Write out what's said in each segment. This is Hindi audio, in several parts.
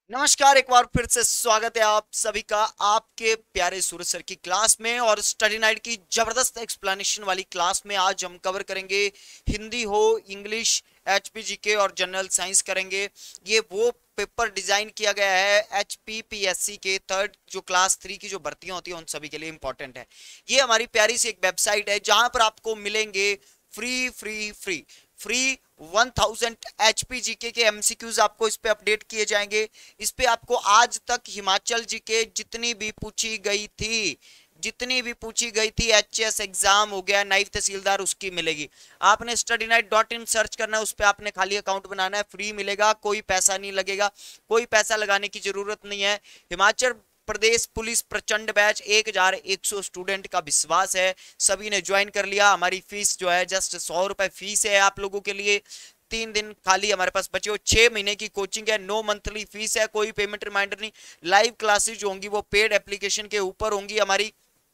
नमस्कार, एक बार फिर से स्वागत है आप सभी का आपके प्यारे सूरज सर की क्लास में। और स्टडी नाइट की जबरदस्त एक्सप्लेनेशन वाली क्लास में आज हम कवर करेंगे हिंदी हो, इंग्लिश, एचपीजीके और जनरल साइंस करेंगे। ये वो पेपर डिजाइन किया गया है एचपीपीएससी के थर्ड जो क्लास 3 की जो भर्तियां होती है उन सभी के लिए इंपॉर्टेंट है। ये हमारी प्यारी सी एक वेबसाइट है जहां पर आपको मिलेंगे free free free free 1000 HP GK के एमसीक्यूज आपको इस पे अपडेट किए जाएंगे। इस पे आपको आज तक हिमाचल जीके जितनी भी पूछी गई थी एचएस एग्जाम हो गया, नाइफ तहसीलदार, उसकी मिलेगी। आपने studynight.in सर्च करना है, उस पे आपने खाली अकाउंट बनाना है, फ्री मिलेगा, कोई पैसा नहीं लगेगा, कोई पैसा लगाने की जरूरत नहीं है। Himachal Pradesh police Prachand batch 1100 student का विश्वास है, सभी ने ज्वाइन कर लिया। हमारी फीस जो है जस्ट 100 रुपए फीस है आप लोगों के लिए। 3 दिन खाली हमारे पास बचे हो, 6 महीने की कोचिंग है, नो मंथली फीस है, कोई पेमेंट रिमाइंडर नहीं। लाइव क्लासेज जो होंगी वो पेड एप्लीकेशन के ऊपर होंगी हमारी।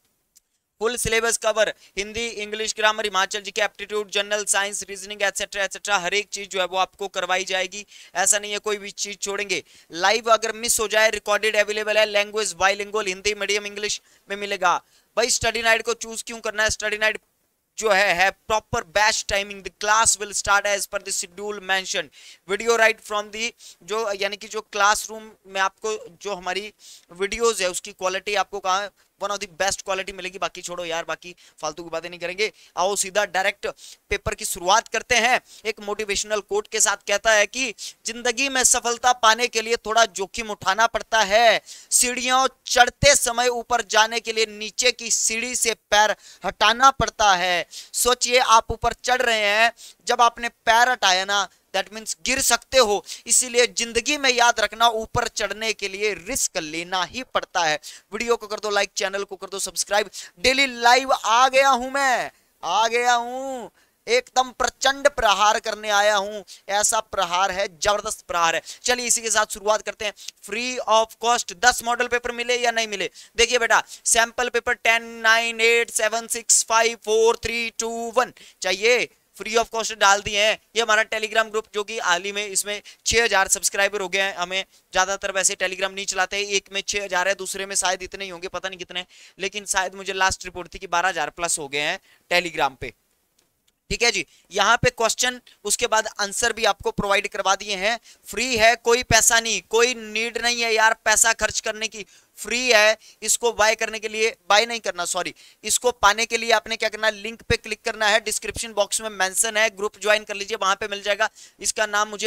Full syllabus cover, Hindi, English, grammar, Himachal G K aptitude, general science, reasoning etcetera etcetera, हर एक चीज जो है वो आपको करवाई जाएगी। ऐसा नहीं है कोई भी चीज छोड़ेंगे। लाइव अगर मिस हो जाए रिकॉर्डेड अवेलेबल है। Language bilingual, Hindi medium, English में मिलेगा। भाई स्टडी नाइट को चूज क्यों करना है? स्टडी नाइट जो है proper batch timing. The class will start as per the schedule mention. Video right from the जो यानी कि जो क्लासरूम में आपको जो हमारी वीडियोस है उसकी क्वालिटी आपको कहाँ one of the best quality मिलेगी। बाकी छोड़ो यार, बाकी फालतू की बातें नहीं करेंगे। आओ सीधा डायरेक्ट पेपर की शुरुआत करते हैं। एक मोटिवेशनल कोट के साथ कहता है कि जिंदगी में सफलता पाने के लिए थोड़ा जोखिम उठाना पड़ता है। सीढ़ियों चढ़ते समय ऊपर जाने के लिए नीचे की सीढ़ी से पैर हटाना पड़ता है। सोचिए आप ऊपर चढ़ रहे हैं, जब आपने पैर हटाया ना, दैट मीन्स गिर सकते हो। इसीलिए जिंदगी में याद रखना, ऊपर चढ़ने के लिए रिस्क लेना ही पड़ता है। वीडियो को कर दो लाइक, चैनल को कर दो सब्सक्राइब। डेली लाइव आ गया हूं, मैं आ गया हूं, एकदम प्रचंड प्रहार करने आया हूं। ऐसा प्रहार है, जबरदस्त प्रहार है। चलिए इसी के साथ शुरुआत करते हैं। Free of cost 10 model paper मिले या नहीं मिले? देखिए बेटा, सैंपल पेपर 10 9 8 7 6 5 4 3 2 1 चाहिए, फ्री ऑफ कॉस्ट डाल दिए हैं। ये हमारा टेलीग्राम ग्रुप जो कि हाल ही में इसमें 6000 सब्सक्राइबर हो गए हैं। हमें ज्यादातर वैसे टेलीग्राम नहीं चलाते, एक में 6000 है, दूसरे में शायद इतने ही होंगे, पता नहीं कितने, लेकिन शायद मुझे लास्ट रिपोर्ट थी कि 12000 प्लस हो गए हैं टेलीग्राम पे। ठीक है जी। यहाँ पे क्वेश्चन उसके बाद आंसर भी आपको प्रोवाइड करवा दिए हैं। फ्री है, कोई पैसा नहीं, कोई नीड नहीं है यार पैसा खर्च करने की। फ्री है। इसको बाय करने के लिए, बाय नहीं करना सॉरी, इसको पाने के लिए आपने क्या करना है, लिंक पे क्लिक करना है, डिस्क्रिप्शन बॉक्स में मेंशन है, ग्रुप ज्वाइन कर लीजिए, वहां पे मिल जाएगा। इसका नाम मुझे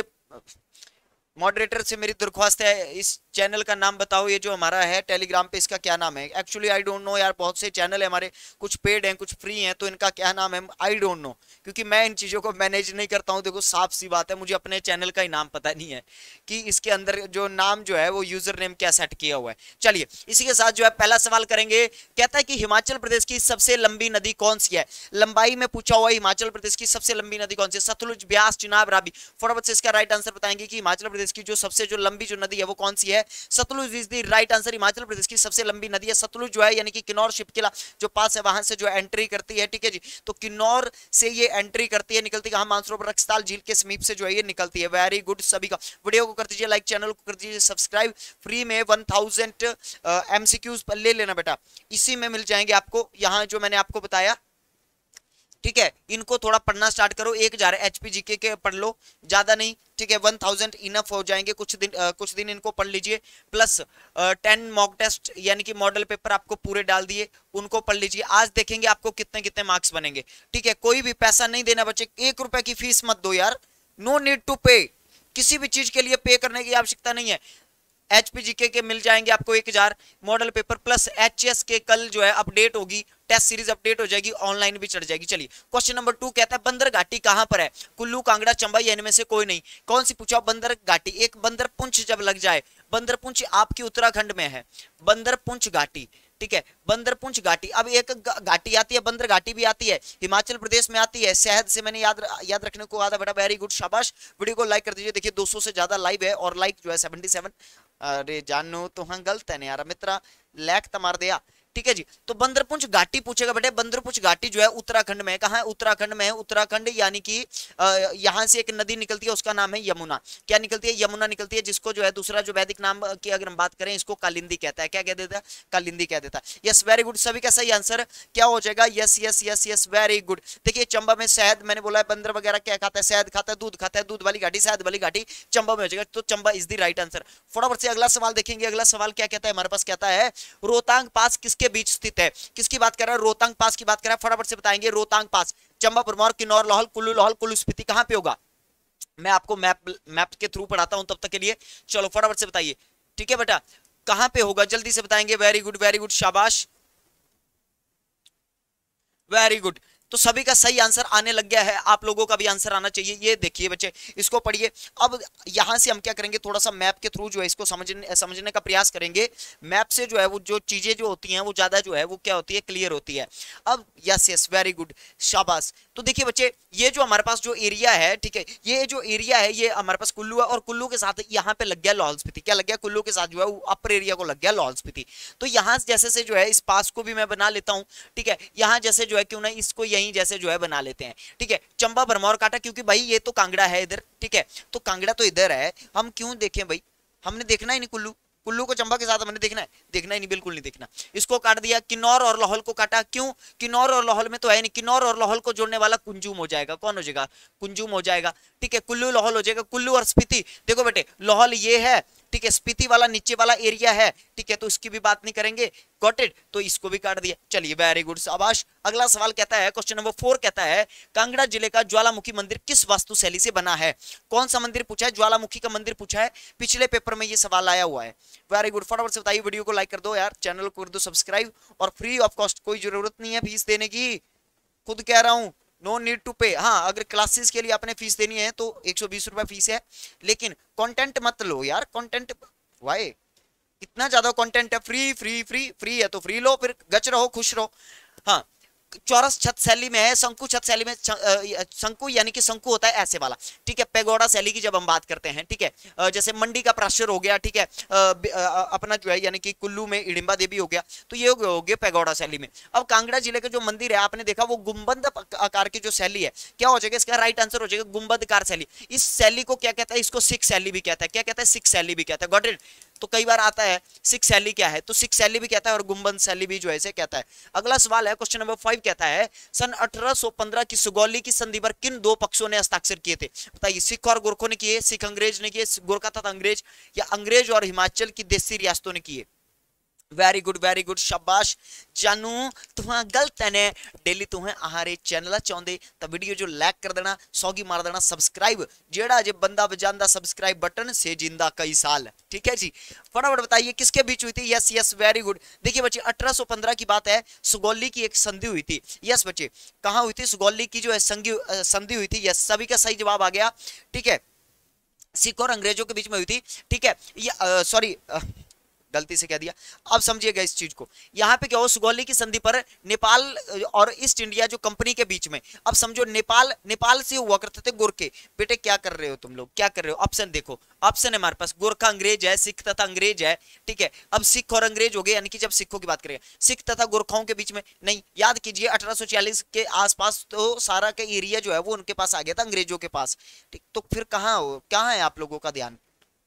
मॉडरेटर से मेरी दरख्वास्त है, इस चैनल का नाम बताओ, ये जो हमारा है टेलीग्राम पे इसका क्या नाम है? एक्चुअली आई डोंट नो यार, बहुत से चैनल है हमारे, कुछ पेड हैं कुछ फ्री हैं, तो इनका क्या नाम है आई डोंट नो, क्योंकि मैं इन चीज़ों को मैनेज नहीं करता हूँ। देखो साफ सी बात है, मुझे अपने चैनल का ही नाम पता नहीं है कि इसके अंदर जो नाम जो है वो यूजर नेम क्या सेट किया हुआ है। चलिए इसी के साथ जो है पहला सवाल करेंगे। कहता है कि हिमाचल प्रदेश की सबसे लंबी नदी कौन सी है? लंबाई में पूछा हुआ है, हिमाचल प्रदेश की सबसे लंबी नदी कौन सी है? सतलुज, ब्यास, चिनाब, रावी। फटाफट से इसका राइट आंसर बताएंगे कि हिमाचल प्रदेश की जो सबसे जो लंबी जो नदी है वो कौन सी है? Sutlej is the right answer. Himachal Pradesh की सबसे लंबी नदी है सतलुज जो है, यानी कि किन्नौर शिपकिला जो पास है वहां से जो एंट्री करती है। ठीक है जी, तो किन्नौर से ये एंट्री करती है, निकलती कहां? मानसरोवर रक्सताल झील के समीप से जो है ये निकलती है। वेरी गुड सभी का। वीडियो को कर दीजिए लाइक, चैनल को कर दीजिए सब्सक्राइब। फ्री में 1000 एमसीक्यूज ले लेना बेटा, इसी में मिल जाएंगे आपको, यहाँ जो मैंने आपको बताया। ठीक है, इनको थोड़ा पढ़ना स्टार्ट करो, 1000 एचपीजीके के पढ़ लो, ज्यादा नहीं। ठीक है, 1000 इनफ हो जाएंगे। कुछ दिन इनको पढ़ लीजिए, प्लस 10 मॉक टेस्ट यानी कि मॉडल पेपर आपको पूरे डाल दिए, उनको पढ़ लीजिए। आज देखेंगे आपको कितने कितने मार्क्स बनेंगे। ठीक है, कोई भी पैसा नहीं देना बच्चे, 1 रुपए की फीस मत दो यार, नो नीड टू पे। किसी भी चीज के लिए पे करने की आवश्यकता नहीं है। एचपीजीके के मिल जाएंगे आपको 1000 मॉडल पेपर, प्लस एचएस के कल जो है अपडेट होगी, टेस्ट सीरीज अपडेट हो जाएगी, ऑनलाइन भी चढ़ जाएगी। चलिए क्वेश्चन नंबर 2 कहता है बंदर घाटी कहां पर है? कुल्लू, कांगड़ा, चंबा, या इनमें से कोई नहीं। कौन सी पूछा? बंदर घाटी। एक बंदर पुंछ जब लग जाए, बंदर पुंछ आपकी उत्तराखंड में है, बंदर पुंछ घाटी। ठीक है, बंदरपुंछ घाटी। अब एक घाटी आती है, बंदर घाटी भी आती है, हिमाचल प्रदेश में आती है, शहद से मैंने याद रखने को कहा था बेटा। वेरी गुड, शाबाश। वीडियो को लाइक कर दीजिए। देखिए 200 से ज्यादा लाइव है और लाइक जो है 77। अरे जानू तो हाँ गलत है ना यार मित्रा, लैक तो मार दिया। ठीक है जी। तो बंदरपुंछ घाटी पूछेगा बेटे, बंदरपुंछ घाटी जो है उत्तराखंड में है। कहाँ है? उत्तराखंड में है। उत्तराखंड यानी कि यहां से एक नदी निकलती है, उसका नाम है यमुना। क्या निकलती है? यमुना निकलती है, जिसको जो है दूसरा जो वैदिक नाम की अगर हम बात करें, इसको कालिंदी कहता है। क्या कह देता है? कालिंदी कह देता है। यस वेरी गुड, सभी का सही आंसर क्या हो जाएगा? Yes yes yes yes very good. देखिए चंबा में शहद, मैंने बोला है बंदर वगैरह क्या खाता है? शहद खाता है, दूध खाता है, दूध वाली घाटी, शहद वाली घाटी चंबा में हो जाएगा। तो Chamba is the right answer. फटाफट से अगला सवाल देखेंगे। अगला सवाल क्या कहता है हमारे पास? कहता है रोहतांग पास किसके बीच स्थित है? किसकी बात कर रहा है? रोहतांग पास की बात कर रहा है। फटाफट से बताएंगे। रोहतांग पास चंबा, भरमौर, किन्नौर, लाहौल, कुल्लू, स्पीति कहां पे होगा? मैं आपको मैप के थ्रू पढ़ाता हूं तब तक के लिए। चलो फटाफट से बताइए। ठीक है बेटा, कहां पे होगा? जल्दी से बताएंगे। वेरी गुड, शाबाश, वेरी गुड। तो सभी का सही आंसर आने लग गया है, आप लोगों का भी आंसर आना चाहिए। ये देखिए बच्चे, इसको पढ़िए। अब यहां से हम क्या करेंगे, थोड़ा सा मैप के थ्रू जो है इसको समझने का प्रयास करेंगे। मैप से जो है वो जो चीजें जो होती हैं वो ज्यादा जो है वो क्या होती है, क्लियर होती है। अब यस यस वेरी गुड, शाबाश। तो देखिए बच्चे, ये जो हमारे पास जो एरिया है, ठीक है, ये जो एरिया है ये हमारे पास कुल्लू है, और कुल्लू के साथ यहाँ पे लग गया लाहौल स्पीति। क्या लग गया? कुल्लू के साथ जो है अपर एरिया को लग गया लाहौल स्पीति। तो यहाँ जैसे से जो है इस पास को भी मैं बना लेता हूँ, ठीक है। यहाँ जैसे जो है क्यों ना इसको यहीं जैसे जो है बना लेते हैं, ठीक है। चंबा, भरमौर, कांटा, क्योंकि भाई ये तो कांगड़ा है इधर, ठीक है। तो कांगड़ा तो इधर है, हम क्यों देखें भाई, हमने देखना ही नहीं कुल्लू। कुल्लू को चंबा के साथ हमने देखना है? देखना ही नहीं, बिल्कुल नहीं देखना। इसको काट दिया। किन्नौर और लाहौल को काटा, क्यों? किन्नौर और लाहौल में तो है नहीं। किन्नौर और लाहौल को जोड़ने वाला कुंजुम हो जाएगा। कौन हो जाएगा? कुंजुम हो जाएगा, ठीक है। कुल्लू लाहौल हो जाएगा। कुल्लू और स्पीति, देखो बेटे लाहौल ये है, ठीक है, स्पीति वाला नीचे वाला एरिया है, ठीक है, तो इसकी भी बात नहीं करेंगे। Got it? तो इसको भी काट दिया। चलिए वेरी गुड, शाबाश। अगला सवाल कहता है, क्वेश्चन नंबर 4 कहता है कांगड़ा जिले का ज्वालामुखी मंदिर किस वास्तुशैली से बना है? कौन सा मंदिर पूछा है? ज्वालामुखी का मंदिर पूछा है, पिछले पेपर में ये सवाल आया हुआ है। वेरी गुड, फटाफट से बताइए। वीडियो को लाइक कर दो यार, चैनल को कर दो सब्सक्राइब, और फ्री ऑफ कॉस्ट, कोई जरूरत नहीं है फीस देने की, खुद कह रहा हूं, नो नीड टू पे। हाँ, अगर क्लासेस के लिए आपने फीस देनी है तो 120 रुपए फीस है, लेकिन कंटेंट मत लो यार। कंटेंट वाई, इतना ज्यादा कंटेंट है, फ्री फ्री फ्री फ्री है तो फ्री लो, फिर गच रहो, खुश रहो। हाँ, चौरस छत शैली में है, शंकु छत शैली में। शंकु यानी कि शंकु होता है ऐसे वाला, ठीक है। पैगोडा शैली की जब हम बात करते हैं, ठीक है, जैसे मंडी का प्राशर हो गया, ठीक है, अपना जो है यानी कि कुल्लू में इडिंबा देवी हो गया, तो ये हो गया पैगोडा शैली में। अब कांगड़ा जिले का जो मंदिर है आपने देखा वो गुंबद आकार की जो शैली है, क्या हो जाएगा इसका? राइट आंसर हो जाएगा गुंबदकार शैली। इस शैली को क्या कहता है? इसको सिख शैली भी कहता है। क्या कहता है? सिख शैली भी कहता है। Got it? तो कई बार आता है सिख शैली क्या है, तो सिख शैली भी कहता है और गुंबद शैली भी जो है इसे कहता है। अगला सवाल है, क्वेश्चन नंबर 5 कहता है सन 1815 की सुगौली की संधि पर किन दो पक्षों ने हस्ताक्षर किए थे? बताइए। सिख और गोरखों ने किए, सिख अंग्रेज ने किए, गोरखा तथा अंग्रेज, या अंग्रेज और हिमाचल की देसी रियासतों ने किए? वेरी गुड, शाबाश जानू, तुहां गलत है ने डेली तुहें आहारे चैनल चाहते तो वीडियो जो लाइक कर देना, 100 की मार देना सब्सक्राइब, जेड़ा जे बंदा बजांदा सब्सक्राइब बटन से जिंदा कई साल, ठीक है जी। फटाफट बताइए किसके बीच हुई थी? Yes yes very good. देखिए बच्चे 1815 की बात है, सुगौली की एक संधि हुई थी। यस बच्चे, कहां हुई थी? सुगौली की जो है संधि हुई थी। यस, सभी का सही जवाब आ गया, ठीक है। सिख और अंग्रेजों के बीच में हुई थी, ठीक है। ये सॉरी, गलती से कह दिया। अब समझिएगा इस चीज को, यहाँ पे क्या हो, सुगौली की संधि पर नेपाल और ईस्ट इंडिया जो कंपनी के बीच में, अब समझो नेपाल से हुआ करते थे गोरखे। बेटे क्या कर रहे हो तुम लोग, क्या कर रहे हो? ऑप्शन देखो, ऑप्शन है हमारे पास, गोरखा अंग्रेज है, सिख तथा अंग्रेज है, ठीक है। अब सिख और अंग्रेज हो गए, यानी कि जब सिखों की बात करें, सिख तथा गोरखाओं के बीच में नहीं। याद कीजिए 1840 के आसपास तो सारा का एरिया जो है वो उनके पास आ गया था, अंग्रेजों के पास, ठीक। तो फिर कहाँ है आप लोगों का ध्यान?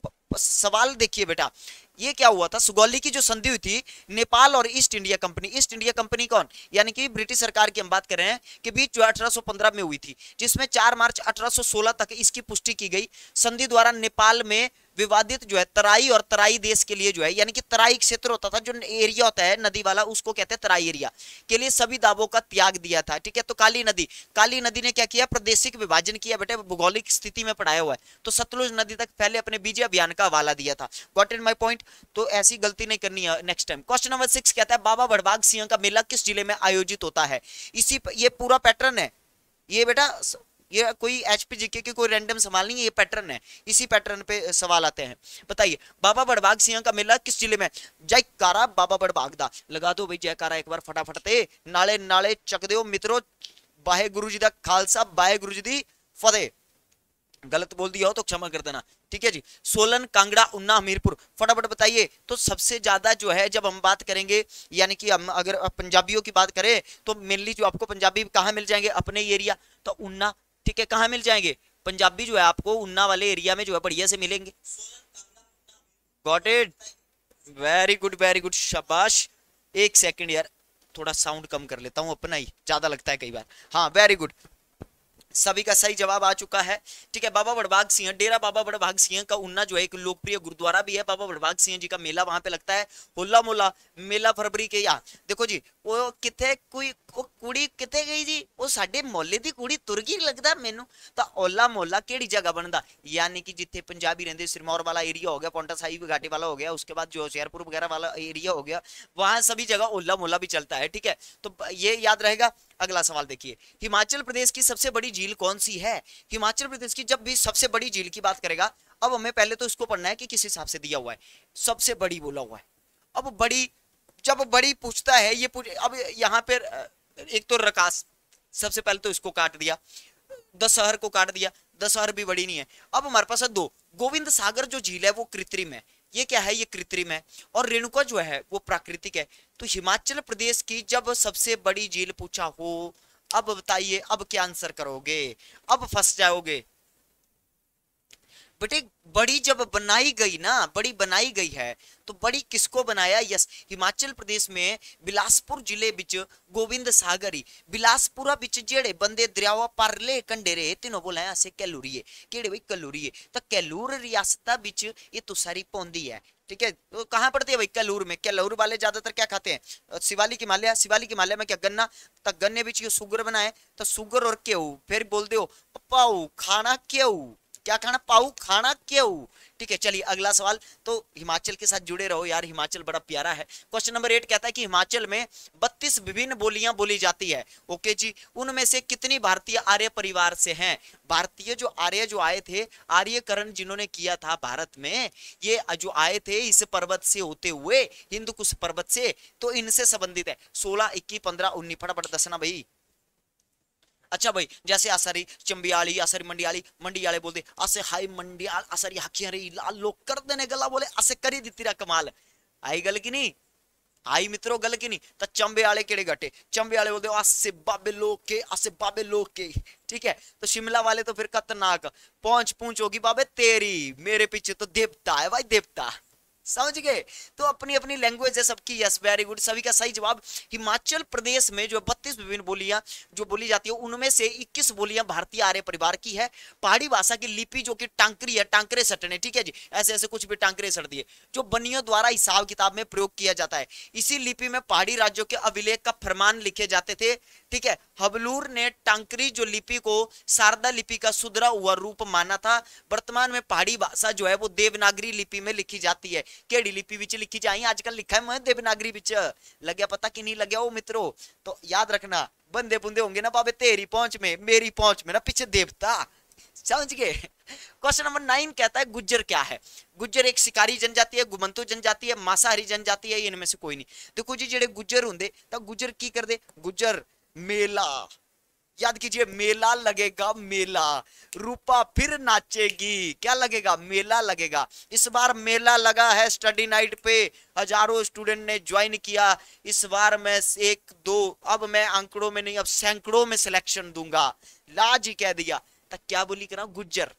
सवाल देखिए बेटा, ये क्या हुआ था? सुगौली की जो संधि हुई थी नेपाल और ईस्ट इंडिया कंपनी कौन, यानी कि ब्रिटिश सरकार की हम बात कर रहे हैं, के बीच जो 1815 में हुई थी, जिसमें 4 मार्च 1816 तक इसकी पुष्टि की गई। संधि द्वारा नेपाल में विवादित जो है तराई और तराई देश के लिए जो है, यानी कि तराई क्षेत्र होता था, जो एरिया होता है नदी वाला, उसको कहते हैं तराई एरिया, के लिए सभी दावों का त्याग दिया था, ठीक है। तो काली नदी ने क्या किया? प्रादेशिक विभाजन किया। बेटे भौगोलिक स्थिति में पढ़ाया हुआ है, तो सतलुज नदी तक पहले अपने बीजे अभियान का हवाला दिया था। Got it my point? तो ऐसी गलती नहीं करनी है नेक्स्ट टाइम। क्वेश्चन नंबर 6 कहता है बाबा बड़बाग सिंह का मेला किस जिले में आयोजित होता है? ये पूरा पैटर्न है ये बेटा, ये कोई एचपीजीके की कोई रैंडम सवाल नहीं है, ये पैटर्न है, इसी पैटर्न पे सवाल आते हैं। बताइए बाबा बड़बाग सिंह का मेला किस जिले में? जयकारा बाबा बड़बाग दा लगा दो भाई, जयकारा एक बार फटाफट ते नाले नाले चक दो मित्रों। वाहे गुरु जी दा खालसा, वाहे गुरु जी दी फतेह। गलत बोल दिया हो तो क्षमा कर देना, ठीक है जी। सोलन, कांगड़ा, उन्ना, हमीरपुर, फटाफट बताइए। तो सबसे ज्यादा जो है जब हम बात करेंगे, यानी कि हम अगर पंजाबियों की बात करें तो मेनली जो आपको पंजाबी कहाँ मिल जाएंगे, अपने एरिया, तो उन्ना, ठीक है, कहाँ मिल जाएंगे पंजाबी जो है आपको उन्ना वाले एरिया में जो है बढ़िया से मिलेंगे। Got it, very good very good, शाबाश। एक सेकंड यार, थोड़ा साउंड कम कर लेता हूँ, अपना ही ज्यादा लगता है कई बार। हाँ वेरी गुड, सभी का सही जवाब आ चुका है, ठीक है। बाबा बड़भाग सिंह, डेरा बाबा बड़भाग सिंह का उन्ना जो है एक लोकप्रिय गुरुद्वारा भी है। बाबा बड़भाग सिंह जी का मेला वहां पे लगता है, होला मोला मेला फरवरी के। यहाँ देखो जी, वो किथे कोई वो कुड़ी किथे गई जी, वो साडे मोहल्ले दी कुड़ी तुर गई लगदा मेनू। तो होला मोहल्ला केड़ी जगह बनदा, यानी कि जिथे पंजाबी रहंदे, सिरमौर वाला एरिया हो गया, पौंटा साहिब घाटी वाला हो गया, उसके बाद जो होशियारपुर वगैरह वाला एरिया हो गया, वहां सभी जगह होला मोहल्ला भी चलता है, ठीक है। तो ये याद रहेगा। अगला सवाल देखिए, हिमाचल प्रदेश की सबसे बड़ी झील कौन सी है। हिमाचल प्रदेश की जब भी सबसे बड़ी झील की बात करेगा, अब हमें पहले तो इसको पढ़ना है कि किस हिसाब से दिया हुआ है, सबसे बड़ी बोला हुआ है। अब बड़ी, जब बड़ी पूछता है ये अब यहाँ पे एक तो रकास, सबसे पहले तो इसको काट दिया, दशहर को काट दिया, दशहर भी बड़ी नहीं है। अब हमारे पास है दो, गोविंद सागर जो झील है वो कृत्रिम है, ये क्या है, ये कृत्रिम है, और रेणुका जो है वो प्राकृतिक है। तो हिमाचल प्रदेश की जब सबसे बड़ी झील पूछा हो, अब बताइए अब क्या आंसर करोगे, अब फंस जाओगे बेटे। बड़ी जब बनाई गई ना, बड़ी बनाई गई है, तो बड़ी किसको बनाया, यस हिमाचल प्रदेश में बिलासपुर जिले बिच गोविंद सागरी, बिलासपुरा बिच जेड़े बंदे दरियावा परले कंडे रहे तीनों बोले असे कैलूरीए, केड़े भाई कैलूरीए, तो कैलूर रियासत बिच ये तुसारी पौंदी है, ठीक है। तो कहां पड़ती है भाई, कैलूर में। कैलूर वाले ज्यादातर क्या खाते हैं, शिवालिक हिमालय, शिवालिक हिमालय में क्या गन्ना, तो गन्ने बिच सुगर बनाए, तो सुगर और क्यों, फिर बोल दो पाऊ खाना क्यों, क्या खाना, पाऊ खाना क्यों, ठीक है। चलिए अगला सवाल, तो हिमाचल के साथ जुड़े रहो यार, हिमाचल बड़ा प्यारा है। क्वेश्चन नंबर 8 कहता है कि हिमाचल में 32 विभिन्न बोलियां बोली जाती है, ओके जी। उनमें से कितनी भारतीय आर्य परिवार से हैं। भारतीय जो आर्य जो आए थे, आर्यकरण जिन्होंने किया था भारत में, ये जो आए थे इस पर्वत से होते हुए, हिंदू कुश पर्वत से, तो इनसे संबंधित है। 16, 21, 15, 19, फटाफट दसना भाई। अच्छा भाई, जैसे आसारी चंबियाली, आसारी मंडियाली, मंडियाले बोलते आसे हाई मंडियाल, आसारी हाकियां रे लाल लोग कर देने गला बोले आसे करी दी तेरा कमाल। आई गल की नहीं, आई मित्रों गल की नहीं। तो चंबे आले केड़े गटे, चंबे आले बोलते आसे बाबे लोग के, आसे बाबे लोग के, ठीक है। तो शिमला वाले तो फिर खतरनाक, पहुंच पूंछ होगी बाबे तेरी, मेरे पीछे तो देवता है भाई, देवता, समझ गए। तो अपनी अपनी लैंग्वेज है सबकी, यस वेरी गुड, सभी का सही जवाब। हिमाचल प्रदेश में जो 32 विभिन्न बोलियां जो बोली जाती है, उनमें से 21 बोलियां भारतीय आर्य परिवार की है। पहाड़ी भाषा की लिपि जो कि टांकरी है, टांकरे सटने, ठीक है जी, ऐसे ऐसे कुछ भी टांकरे सट दिए, जो बनियों द्वारा हिसाब किताब में प्रयोग किया जाता है। इसी लिपि में पहाड़ी राज्यों के अभिलेख का फरमान लिखे जाते थे, ठीक है। हबलूर ने टांकरी जो लिपि को शारदा लिपि का सुधरा हुआ रूप माना था। वर्तमान में पहाड़ी भाषा जो है वो देवनागरी लिपि में लिखी जाती है। केड़ी लिपि विच लिखी जाए, आजकल लिखा है मैं देवनागरी विच, लग्या पता कि नहीं लग्या वो मित्रों। तो याद रखना, बंदे बुंदे होंगे ना बाबे तेरी पहुंच में, मेरी पहुंच में ना पीछे देवता, समझ गए। क्वेश्चन नंबर 9 कहता है गुज्जर क्या है। गुज्जर एक शिकारी जनजाति है, गुमंतु जनजाति है, मांसाहारी जनजाति है, इनमें से कोई नहीं। देखो जी, जेड़े गुज्जर होंगे तो गुज्जर की कर दे, गुज्जर मेला, याद कीजिए मेला लगेगा, मेला, रूपा फिर नाचेगी, क्या लगेगा, मेला लगेगा। इस बार मेला लगा है स्टडी नाइट पे, हजारों स्टूडेंट ने ज्वाइन किया। इस बार मैं 1 2, अब मैं आंकड़ों में नहीं, अब सैकड़ों में सिलेक्शन दूंगा, लाज ही कह दिया। तो क्या बोली करा, गुज्जर,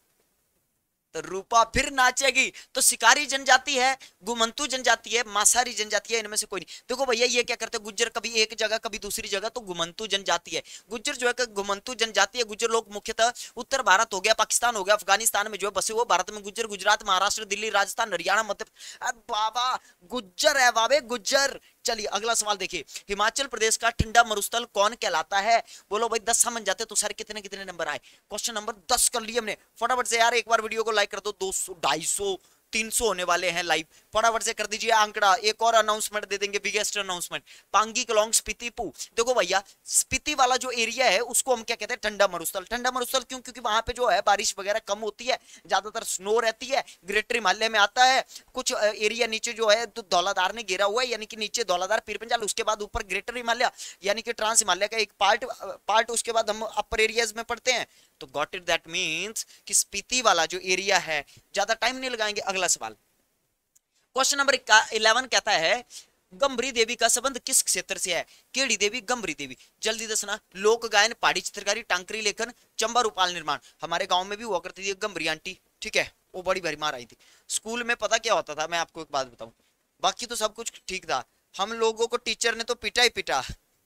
तो रूपा फिर नाचेगी। तो शिकारी जनजाति है, गुमंतु जनजाति है, मांसाहारी जनजाति है, इनमें से कोई नहीं। देखो भैया ये क्या करते हैं, गुज्जर कभी एक जगह कभी दूसरी जगह, तो गुमंतु जनजाति है। गुज्जर जो है गुमंतु जनजाति है। गुज्जर लोग मुख्यतः उत्तर भारत हो गया, पाकिस्तान हो गया, अफगानिस्तान में जो है बसे हुए। भारत में गुज्जर गुजरात, महाराष्ट्र, दिल्ली, राजस्थान, हरियाणा, मध्य, बाबा गुज्जर है बाबे, गुज्जर। चलिए अगला सवाल देखिए, हिमाचल प्रदेश का ठंडा मरुस्थल कौन कहलाता है। बोलो भाई 10 समझ जाते तो सारे कितने कितने नंबर आए। क्वेश्चन नंबर 10 कर लिए हमने, फटाफट से यार एक बार वीडियो को लाइक कर दो, 200 250 300 होने वाले हैं लाइव, फटाफट से कर दीजिए आंकड़ा। एक और अनाउंसमेंट दे देंगे, बिगेस्ट अनाउंसमेंट, पांगी कलोंग स्पीति पू। देखो भैया स्पीति वाला जो एरिया है उसको हम क्या कहते हैं, ठंडा मरुस्थल। ठंडा मरुस्थल क्यों, क्योंकि वहां पे जो है बारिश वगैरह कम होती है, ज्यादातर स्नो रहती है, ग्रेटर हिमालय में आता है। कुछ एरिया नीचे जो है तो धौलाधार ने घेरा हुआ है, यानी कि नीचे धौलाधार पीर पंजाल, उसके बाद ऊपर ग्रेटर हिमालय यानी कि ट्रांस हिमालय का एक पार्ट उसके बाद हम अपर एरियाज में पढ़ते हैं। तो गॉट इट, दैट मींस कि स्पीति वाला जो एरिया है, ज्यादा टाइम नहीं लगाएंगे। अगला सवाल क्वेश्चन नंबर 11 कहता है गंभरी देवी का संबंध किस क्षेत्र से है? केड़ी देवी, गंभरी देवी। जल्दी दसना। लोक गायन, पहाड़ी चित्रकारी, टांकरी लेखन, चंबा रूपाल निर्माण। हमारे गांव में भी हुआ करती थी गंभरी आंटी, ठीक है, वो बड़ी भारी मार आई थी। स्कूल में पता क्या होता था, मैं आपको एक बात बताऊं, बाकी तो सब कुछ ठीक था, हम लोगों को टीचर ने तो पिटा ही पिटा।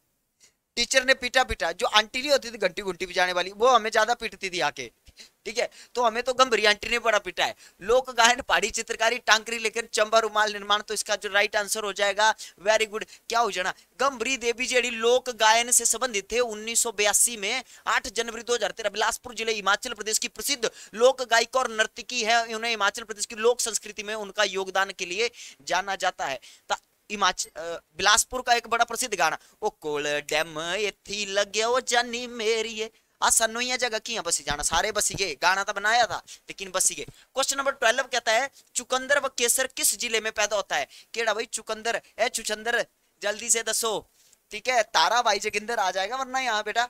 टीचर ने पीटा पीटा, जो आंटी नहीं होती थी घंटी घंटी बजाने वाली, वो हमें ज्यादा पीटती थी आके, ठीक है। तो हमें तो गंभीरी आंटी ने बड़ा पीटा है। लोक गायन, पहाड़ी चित्रकारी, टांकरी लेखन, चंबा रुमाल निर्माण। तो इसका जो राइट आंसर हो जाएगा, वेरी गुड, क्या हो जाना, गंभरी देवी जेडी लोक गायन से संबंधित थे। 1982 में 8 जनवरी 2013 बिलासपुर जिले हिमाचल प्रदेश की प्रसिद्ध लोक गायिका और नर्तकी है। उन्हें हिमाचल प्रदेश की लोक संस्कृति में उनका योगदान के लिए जाना जाता है। बिलासपुर का एक बड़ा प्रसिद्ध गाना, ओ कोल डैम इत्थी लगे ओ जानी मेरी, आ सानू ये जगह की बसी जाना, सारे बसी गए, गाना तो बनाया था लेकिन बसी गए। क्वेश्चन नंबर 12 कहता है चुकंदर व केसर किस जिले में पैदा होता है? केड़ा भाई, चुकंदर ए चुचंदर, जल्दी से दसो, ठीक है। तारा भाई जोगिंदर आ जाएगा वरना यहाँ बेटा,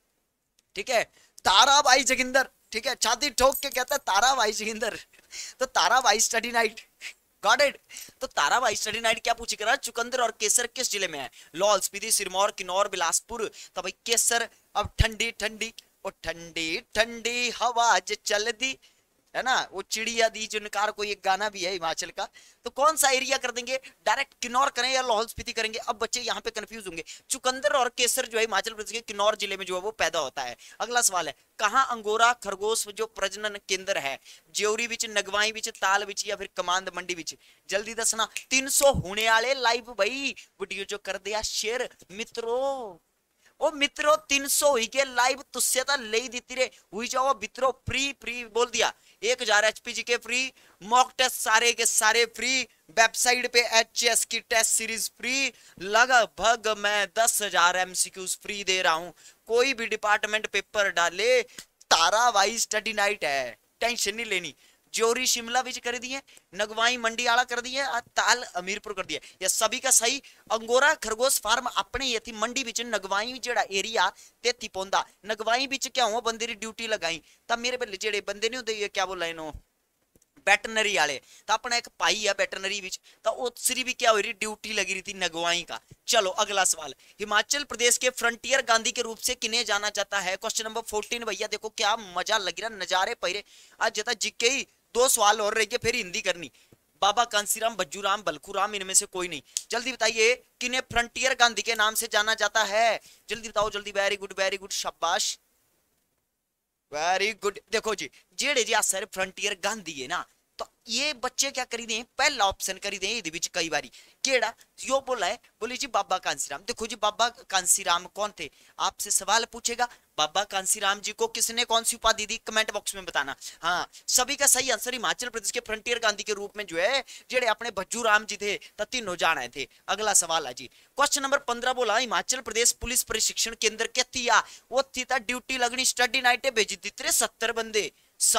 ठीक है, तारा भाई जोगिंदर, ठीक है, छाती ठोक के कहता है तारा भाई जोगिंदर। तो तारा भाई स्टडी नाइट, गॉट इट। तो ताराबाई स्टडी नाइट क्या पूछी करा, चुकंदर और केसर किस जिले में है? लाहौल स्पीति, सिरमौर, किन्नौर, बिलासपुर। तो भाई केसर, अब ठंडी ठंडी और ठंडी ठंडी हवा जे चल दी, है ना, वो चिड़िया दी जुनकार, कोई एक गाना भी है हिमाचल का। तो कौन सा एरिया कर देंगे, डायरेक्ट किन्नौर करें या लाहौल स्पीति करेंगे? अब बच्चे यहाँ पे कंफ्यूज होंगे। चुकंदर और केसर जो है हिमाचल प्रदेश के किन्नौर जिले में जो है वो पैदा होता है। अगला सवाल है कहाँ अंगोरा खरगोश जो प्रजनन केंद्र है? ज्योरी विच, नगवाई विच, ताल विच या फिर कमांद मंडी विच? जल्दी दसना। 300 होने वाले लाइव भाई, वीडियो जो कर दिया शेयर मित्रों, ओ मित्रों 300 हुई के लाइव, तुझसे तो ले दी रे हुई जाओ मित्रों, फ्री फ्री बोल दिया। 1000 एचपीजी के फ्री, मॉक टेस्ट सारे के सारे फ्री, वेबसाइट पे एचएस की टेस्ट सीरीज फ्री, लगभग मैं 10,000 एमसीक्यूज फ्री दे रहा हूं। कोई भी डिपार्टमेंट पेपर डाले, तारा वाई स्टडी नाइट है, टेंशन नहीं लेनी। ज्योरी शिमला विच कर दिए, नगवाई मंडी आला कर दिए, ताल अमीरपुर कर दिए, ये सभी का सही। अंगोरा खरगोश फार्म अपने ये थी मंडी विच, नगवाई जेड़ा एरिया तेती पौंदा, नगवाई विच क्या हुआ बंदे री ड्यूटी लगाई। तब मेरे बल्ले जेड़े बंदे नहीं होंदे, क्या बोला इनो, वेटनरी वाले, तो अपना एक भाई है वेटनरी विच, तो उसरी भी क्या हो रही ड्यूटी लगी रही थी नगवाई का। चलो अगला सवाल, हिमाचल प्रदेश के फ्रंटियर गांधी के रूप से किन्हें जाना जाता है? क्वेश्चन नंबर 14 भैया देखो क्या मजा लग रहा, नजारे पहरे आज जता जिक्के ही 2 सवाल और रह गए, फिर हिंदी करनी। बाबा कांसीराम, बज्जूराम, बलखूराम, इनमें से कोई नहीं। जल्दी बताइए किन्हें फ्रंटियर गांधी के नाम से जाना जाता है? जल्दी बताओ जल्दी, वेरी गुड शाबाश, वेरी गुड। देखो जी जेड़े जी सर फ्रंटियर गांधी है ना, तो ये बच्चे क्या करी दे, पहला ऑप्शन करी दे ये कई बारी, केड़ा यो बोला है, बोले जी बाबा कांसीराम। देखो जी बाबा कांसीराम कौन थे, आपसे सवाल पूछेगा, बाबा कांसीराम जी को किसने कौन सी उपाधि दी, कमेंट बॉक्स में बताना। हाँ सभी का सही आंसर हिमाचल प्रदेश के फ्रंटियर गांधी के रूप में जो है जेड़े अपने भज्जू राम जी थे, तीनों जान आए थे। अगला सवाल है जी क्वेश्चन नंबर 15 बोला हिमाचल प्रदेश पुलिस प्रशिक्षण केंद्र क्या थिया? वो थी था ड्यूटी लगनी, स्टडी नाइटे भेजी दी 70 बंदे,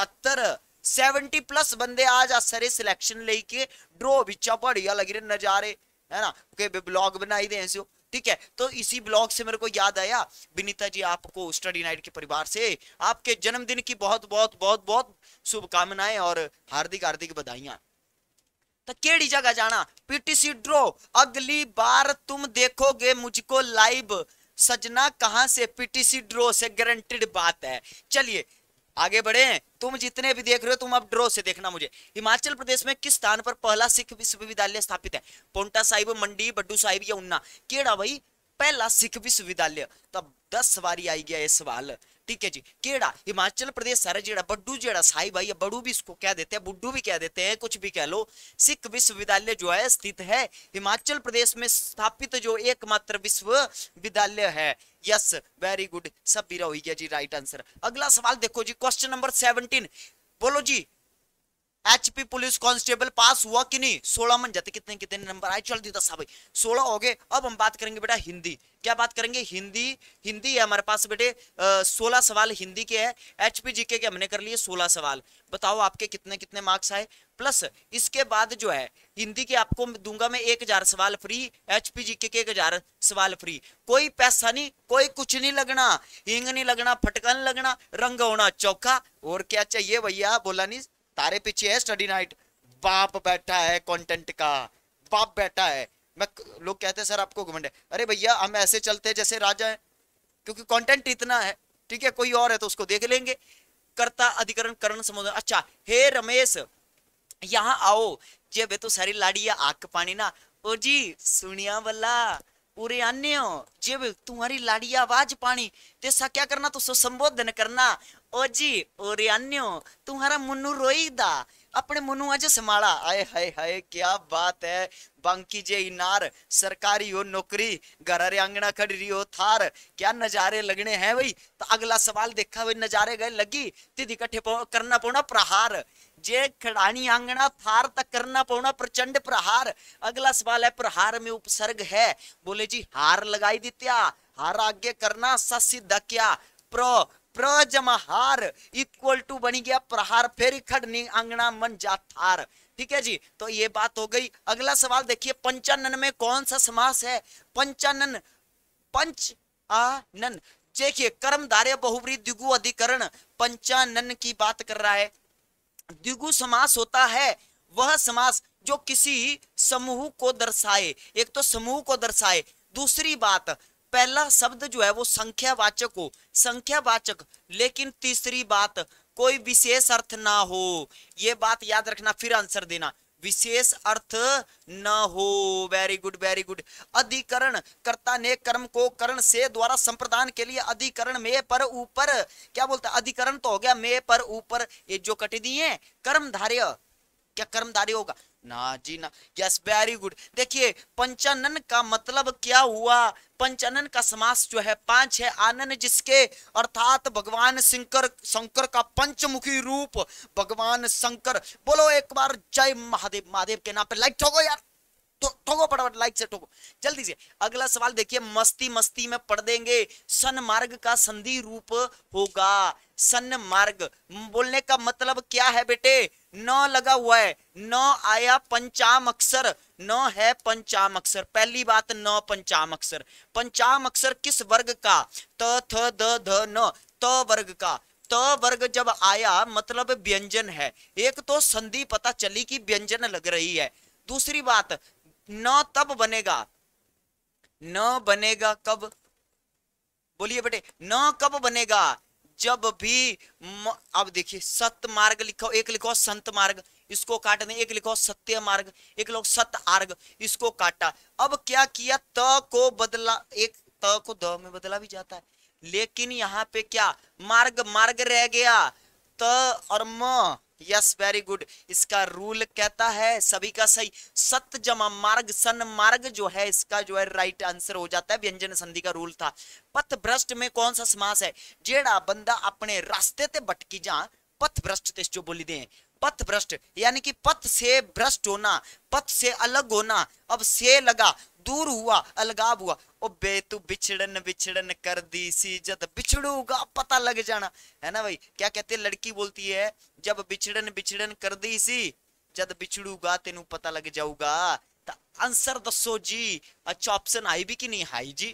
70 प्लस बंदे आज सरे सिलेक्शन लेके ड्रो बिचा बढ़िया लग रहे नजारे, है ना, के ब्लॉग बनाई दे ऐसे। ठीक है, तो इसी ब्लॉग से मेरे को याद आया, विनीता जी आपको स्टडी नाइट के परिवार से आपके जन्मदिन की बहुत बहुत बहुत बहुत शुभकामनाएं और हार्दिक हार्दिक बधाइयां। तो केड़ी जगह जाना, पीटीसी ड्रो, अगली बार तुम देखोगे मुझको लाइव सजना, कहां से, पीटीसी ड्रो से, गारंटेड बात है। चलिए आगे बढ़े, तुम जितने भी देख रहे हो तुम अब ड्रो से देखना मुझे। हिमाचल प्रदेश में किस स्थान पर पहला सिख विश्वविद्यालय स्थापित है? पोंटा साहिब, मंडी, बड्डू साहिब या उन्ना? केड़ा भाई पहला सिख विश्वविद्यालय? तब 10 बारी आई गया ये सवाल। ठीक है जी, केड़ा हिमाचल प्रदेश सारा जेड़ा बड्डू जेड़ा साहिब भाई, बड़ू भी इसको क्या देते हैं, बुड्डू भी क्या देते हैं, कुछ भी कह लो, सिख विश्वविद्यालय जो है स्थित है हिमाचल प्रदेश में स्थापित जो एकमात्र विश्वविद्यालय है। यस वेरी गुड, सब भी हो गया जी राइट आंसर। अगला सवाल देखो जी क्वेश्चन नंबर 17 बोलो जी, एचपी पुलिस कांस्टेबल पास हुआ कि नहीं? 16 मन जाते, कितने कितने नंबर आए? चल दी 10 भाई, 16 हो गए। अब हम बात करेंगे बेटा हिंदी। क्या बात करेंगे? हिंदी। हिंदी है हमारे पास बेटे 16 सवाल हिंदी के है। एचपी जीके के हमने कर लिए 16 सवाल। बताओ आपके कितने कितने मार्क्स आए? प्लस इसके बाद जो है हिंदी के आपको दूंगा मैं 1000 सवाल फ्री, एचपी जीके के 1000 सवाल फ्री। कोई पैसा नहीं, कोई कुछ नहीं लगना, हिंग नहीं लगना, फटकन लगना, रंग होना चौका। और क्या चाहिए भैया? बोला नहीं, तारे पीछे है स्टडी नाइट, बाप बैठा है कंटेंट का, बाप बैठा है। मैं लोग कहते हैं सर आपको घमंड है, अरे भैया हम ऐसे चलते हैं जैसे राजा है, क्योंकि कंटेंट इतना है। ठीक है, कोई और है तो उसको देख लेंगे। कर्ता अधिकरण करण संबोधन। अच्छा, हे रमेश यहाँ आओ, जे वे तो सारी लाड़िया आक पानी ना। ओ जी सुनिया वाला पूरे आने हो, जे वे तुम्हारी लाड़िया आवाज पानी, तेसा क्या करना तो संबोधन करना। ओ जी ओरे आने हो, तुम्हारा मुन्नू रोईदा, अपने मुन्नू आज समाला। आए हाय हाय क्या बात है। बांकी जे इनार सरकारी हो नौकरी, घर आंगना खड़ी रही हो थार, क्या नजारे लगने हैं भाई। तो अगला सवाल देखा भाई, नजारे गए लगी तिथि इकट्ठे करना पौना प्रहार, जे खड़ानी आंगना थार तक करना पौना प्रचंड प्रहार। अगला सवाल है प्रहार में उपसर्ग है, बोले जी हार लगाई दित्या, हार आगे करना सा सीधा क्या, प्र प्र जमा हार इक्वल टू बनी गया प्रहार, फिर खड़नी आंगना मन जा थार। ठीक है जी, तो ये बात हो गई। अगला सवाल देखिए, पंचानन में कौन सा समास है? पंचानन, पंच आनन। देखिए कर्मधारय बहुव्रीहि द्विगु अधिकरण पंचानन की बात कर रहा है। द्विगु समास होता है वह समास जो किसी समूह को दर्शाए। एक तो समूह को दर्शाए, दूसरी बात पहला शब्द जो है वो संख्यावाचक हो, संख्यावाचक, लेकिन तीसरी बात कोई विशेष अर्थ ना हो। ये बात याद रखना, फिर आंसर देना, विशेष अर्थ न हो। Very good very good. अधिकरण, कर्ता ने कर्म को करण से द्वारा संप्रदान के लिए अधिकरण में पर ऊपर, क्या बोलता है? अधिकरण तो हो गया में पर ऊपर, ये जो कट दिए कर्मधारय, क्या कर्मधारय होगा? ना जी ना। Yes very good. देखिए पंचानन का मतलब क्या हुआ? पंचानन का समास जो है 5 है। आनन जिसके, अर्थात भगवान शंकर, शंकर का पंचमुखी रूप भगवान शंकर। बोलो एक बार जय महादेव। महादेव के नाम पे लाइक ठोको यार, ठोको फटाफट, लाइक से ठोको जल्दी से। अगला सवाल देखिए, मस्ती मस्ती में पढ़ देंगे। सन्मार्ग का संधि रूप होगा सन्मार्ग। बोलने का मतलब क्या है बेटे? न लगा हुआ है, न आया पंचाम अक्षर, न है पंचाम अक्षर। पहली बात न पंचाम अक्षर। पंचाम अक्षर किस वर्ग का? त थ द ध न, त वर्ग का। त वर्ग जब आया मतलब व्यंजन है। एक तो संधि पता चली कि व्यंजन लग रही है, दूसरी बात न तब बनेगा, न बनेगा कब? बोलिए बेटे, न कब बनेगा? जब भी अब देखिए सत्य मार्ग लिखो, एक लिखो संत मार्ग, इसको काट दें, एक लिखो सत्य मार्ग, एक लोग सत आर्ग, इसको काटा। अब क्या किया? त को बदला, एक त को द में बदला भी जाता है, लेकिन यहाँ पे क्या मार्ग, मार्ग रह गया, त और म। Yes very good. इसका रूल कहता है सभी का सही, सत्य जमा मार्ग सन मार्ग जो है इसका जो है राइट आंसर हो जाता है। व्यंजन संधि का रूल था। पथ भ्रष्ट में कौन सा समास है? जेड़ा बंदा अपने रास्ते ते भटकी जा, पथ भ्रष्ट ते जो बोली दे। पथ भ्रष्ट यानी कि पथ से भ्रष्ट होना, पथ से अलग होना। अब से लगा, दूर हुआ, अलगाव हुआ। ओ बे तू बिछड़न बिछड़न कर दी सी, जब बिछड़ूगा पता लग जाना, है ना भाई। क्या कहते हैं, लड़की बोलती है जब बिछड़न बिछड़न कर दी सी, जब बिछड़ूगा तेनू पता लग जाऊगा। तो आंसर दसो जी। अच्छा ऑप्शन आई भी कि नहीं आई जी?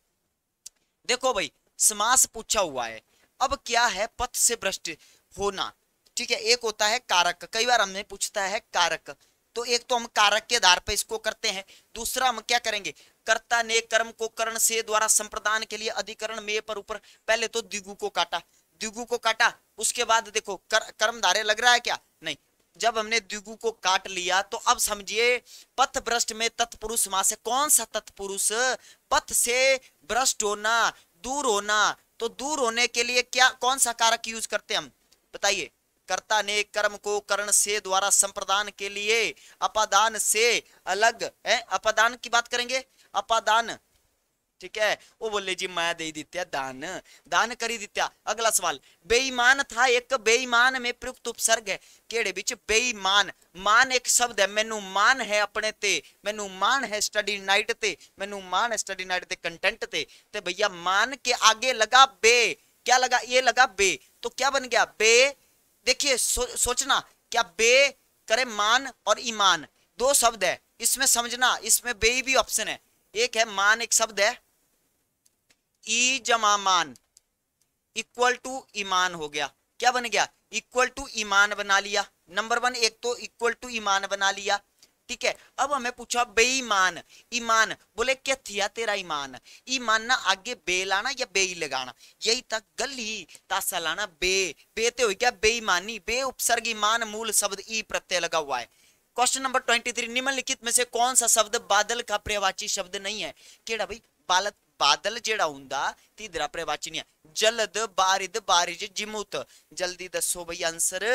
देखो भाई समास पूछा हुआ है, अब क्या है? पथ से भ्रष्ट होना। ठीक है, एक होता है कारक, कई बार हमने पूछता है कारक, तो एक तो हम कारक के आधार पर इसको करते हैं, दूसरा हम क्या करेंगे? कर्ता ने कर्म को करण से द्वारा संप्रदान के लिए अधिकरण में पर ऊपर। पहले तो द्विगु को काटा, द्विगु को काटा, उसके बाद देखो कर्मधारय लग रहा है क्या? नहीं। जब हमने द्विगु को काट लिया तो अब समझिए पथ भ्रष्ट में तत्पुरुष समास है। कौन सा तत्पुरुष? पथ से भ्रष्ट होना, दूर होना। तो दूर होने के लिए क्या, कौन सा कारक यूज करते हैं हम? बताइए। कर्ता ने कर्म को करण से द्वारा संप्रदान के लिए, अपादान से अलग है, अपादान की बात करेंगे, अपादान। ठीक है, वो बोले जी मैं दे दित्या दान, दान करी दित्या। अगला सवाल, बेईमान था एक, बेईमान में प्रयुक्त उपसर्ग है केड़े बिच? बेईमान, मान एक शब्द है, मैनू मान है अपने ते, मैनू मान है स्टडी नाइट ते, मैनू मान है स्टडी नाइट ते कंटेंट ते भैया मान के आगे लगा बे, क्या लगा? ये लगा बे, तो क्या बन गया? बे। देखिए सोचना, क्या बे करे मान और ईमान, दो शब्द है इसमें, समझना इसमें बे भी ऑप्शन है। एक है मान, एक शब्द है, ई जमा मान इक्वल टू ईमान हो गया, क्या बन गया? इक्वल टू ईमान बना लिया। नंबर वन, एक तो इक्वल टू ईमान बना लिया, ठीक है। अब हमें पूछा बेईमान, ईमान, बोले क्या थिया तेरा ईमान? ईमान ना आगे बे लाना या बेई लगाना, यही तक गली तासा लाना, बे बे ते हो गया बेईमानी, बे उपसर्ग ईमान मूल शब्द ई प्रत्यय लगा हुआ है। क्वेश्चन नंबर 23, निम्नलिखित में से कौन सा शब्द बादल का पर्यायवाची शब्द नहीं है? केड़ा भाई? बालत, बादल जेड़ा हुंदा तीदरा पर्यायवाची नहीं है। जलद, बारिद, बारिज, जिमुत, जल्दी दसो भैया आंसर।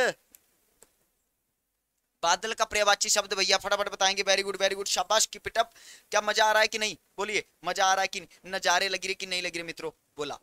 बादल का पर्यायवाची शब्द भैया फटाफट बताएंगे। वेरी गुड वेरी गुड, शाबाश, कीप इट अप। क्या मजा आ रहा है कि नहीं? बोलिए, मजा आ रहा है कि नहीं? नजारे लग रहे कि नहीं लग रहे मित्रों? बोला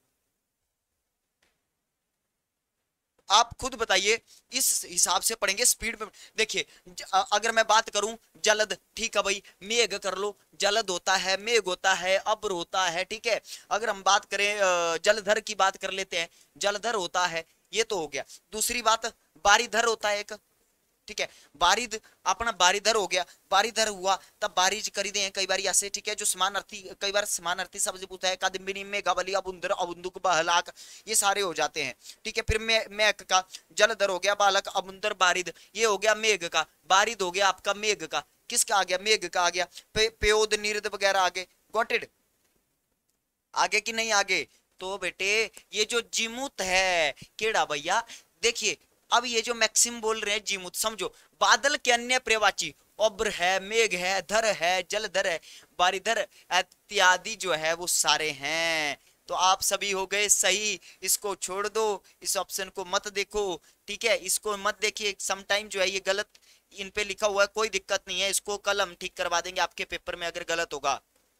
आप खुद बताइए, इस हिसाब से पढ़ेंगे स्पीड में। देखिए अगर मैं बात करूं जलद, ठीक है भाई, मेघ कर लो, जलद होता है, मेघ होता है, अब्र होता है, ठीक है। अगर हम बात करें जलधर की बात कर लेते हैं, जलधर होता है, ये तो हो गया। दूसरी बात बारिधर होता है एक, ठीक है। बारिद, अपना बारिधर हो गया, बारिधर हुआ तब बारिज करी दे कई बार ऐसे, ठीक है। जो समानार्थी, कई बार समानार्थी शब्द पूछता है, कादम्बिनी में गवली, अबुंदर, अबुंदुक, बहलाक, ये सारे हो जाते हैं, ठीक है। फिर मेघ का जलधर हो गया, बालक, अबुंदर, बारिद, ये हो गया मेघ का। बारिद हो गया आपका मेघ का, किसका आ गया? मेघ का आ गया। पेयोद, निरद वगैरह आगे, गॉटेड, आगे कि नहीं आगे? तो बेटे ये जो जिमुत है केड़ा भैया? देखिए अब ये जो मैक्सिम बोल रहे हैं जिमुत, समझो बादल के अन्य पर्यायवाची अब्र है, मेघ है, धर है, जलधर है, बारिधर इत्यादि जो है वो सारे हैं। तो आप सभी हो गए सही, इसको छोड़ दो, इस ऑप्शन को मत देखो, ठीक है। इसको मत देखिए, समटाइम जो है ये गलत इन पे लिखा हुआ है, कोई दिक्कत नहीं है, इसको कल हम ठीक करवा देंगे आपके पेपर में अगर गलत होगा,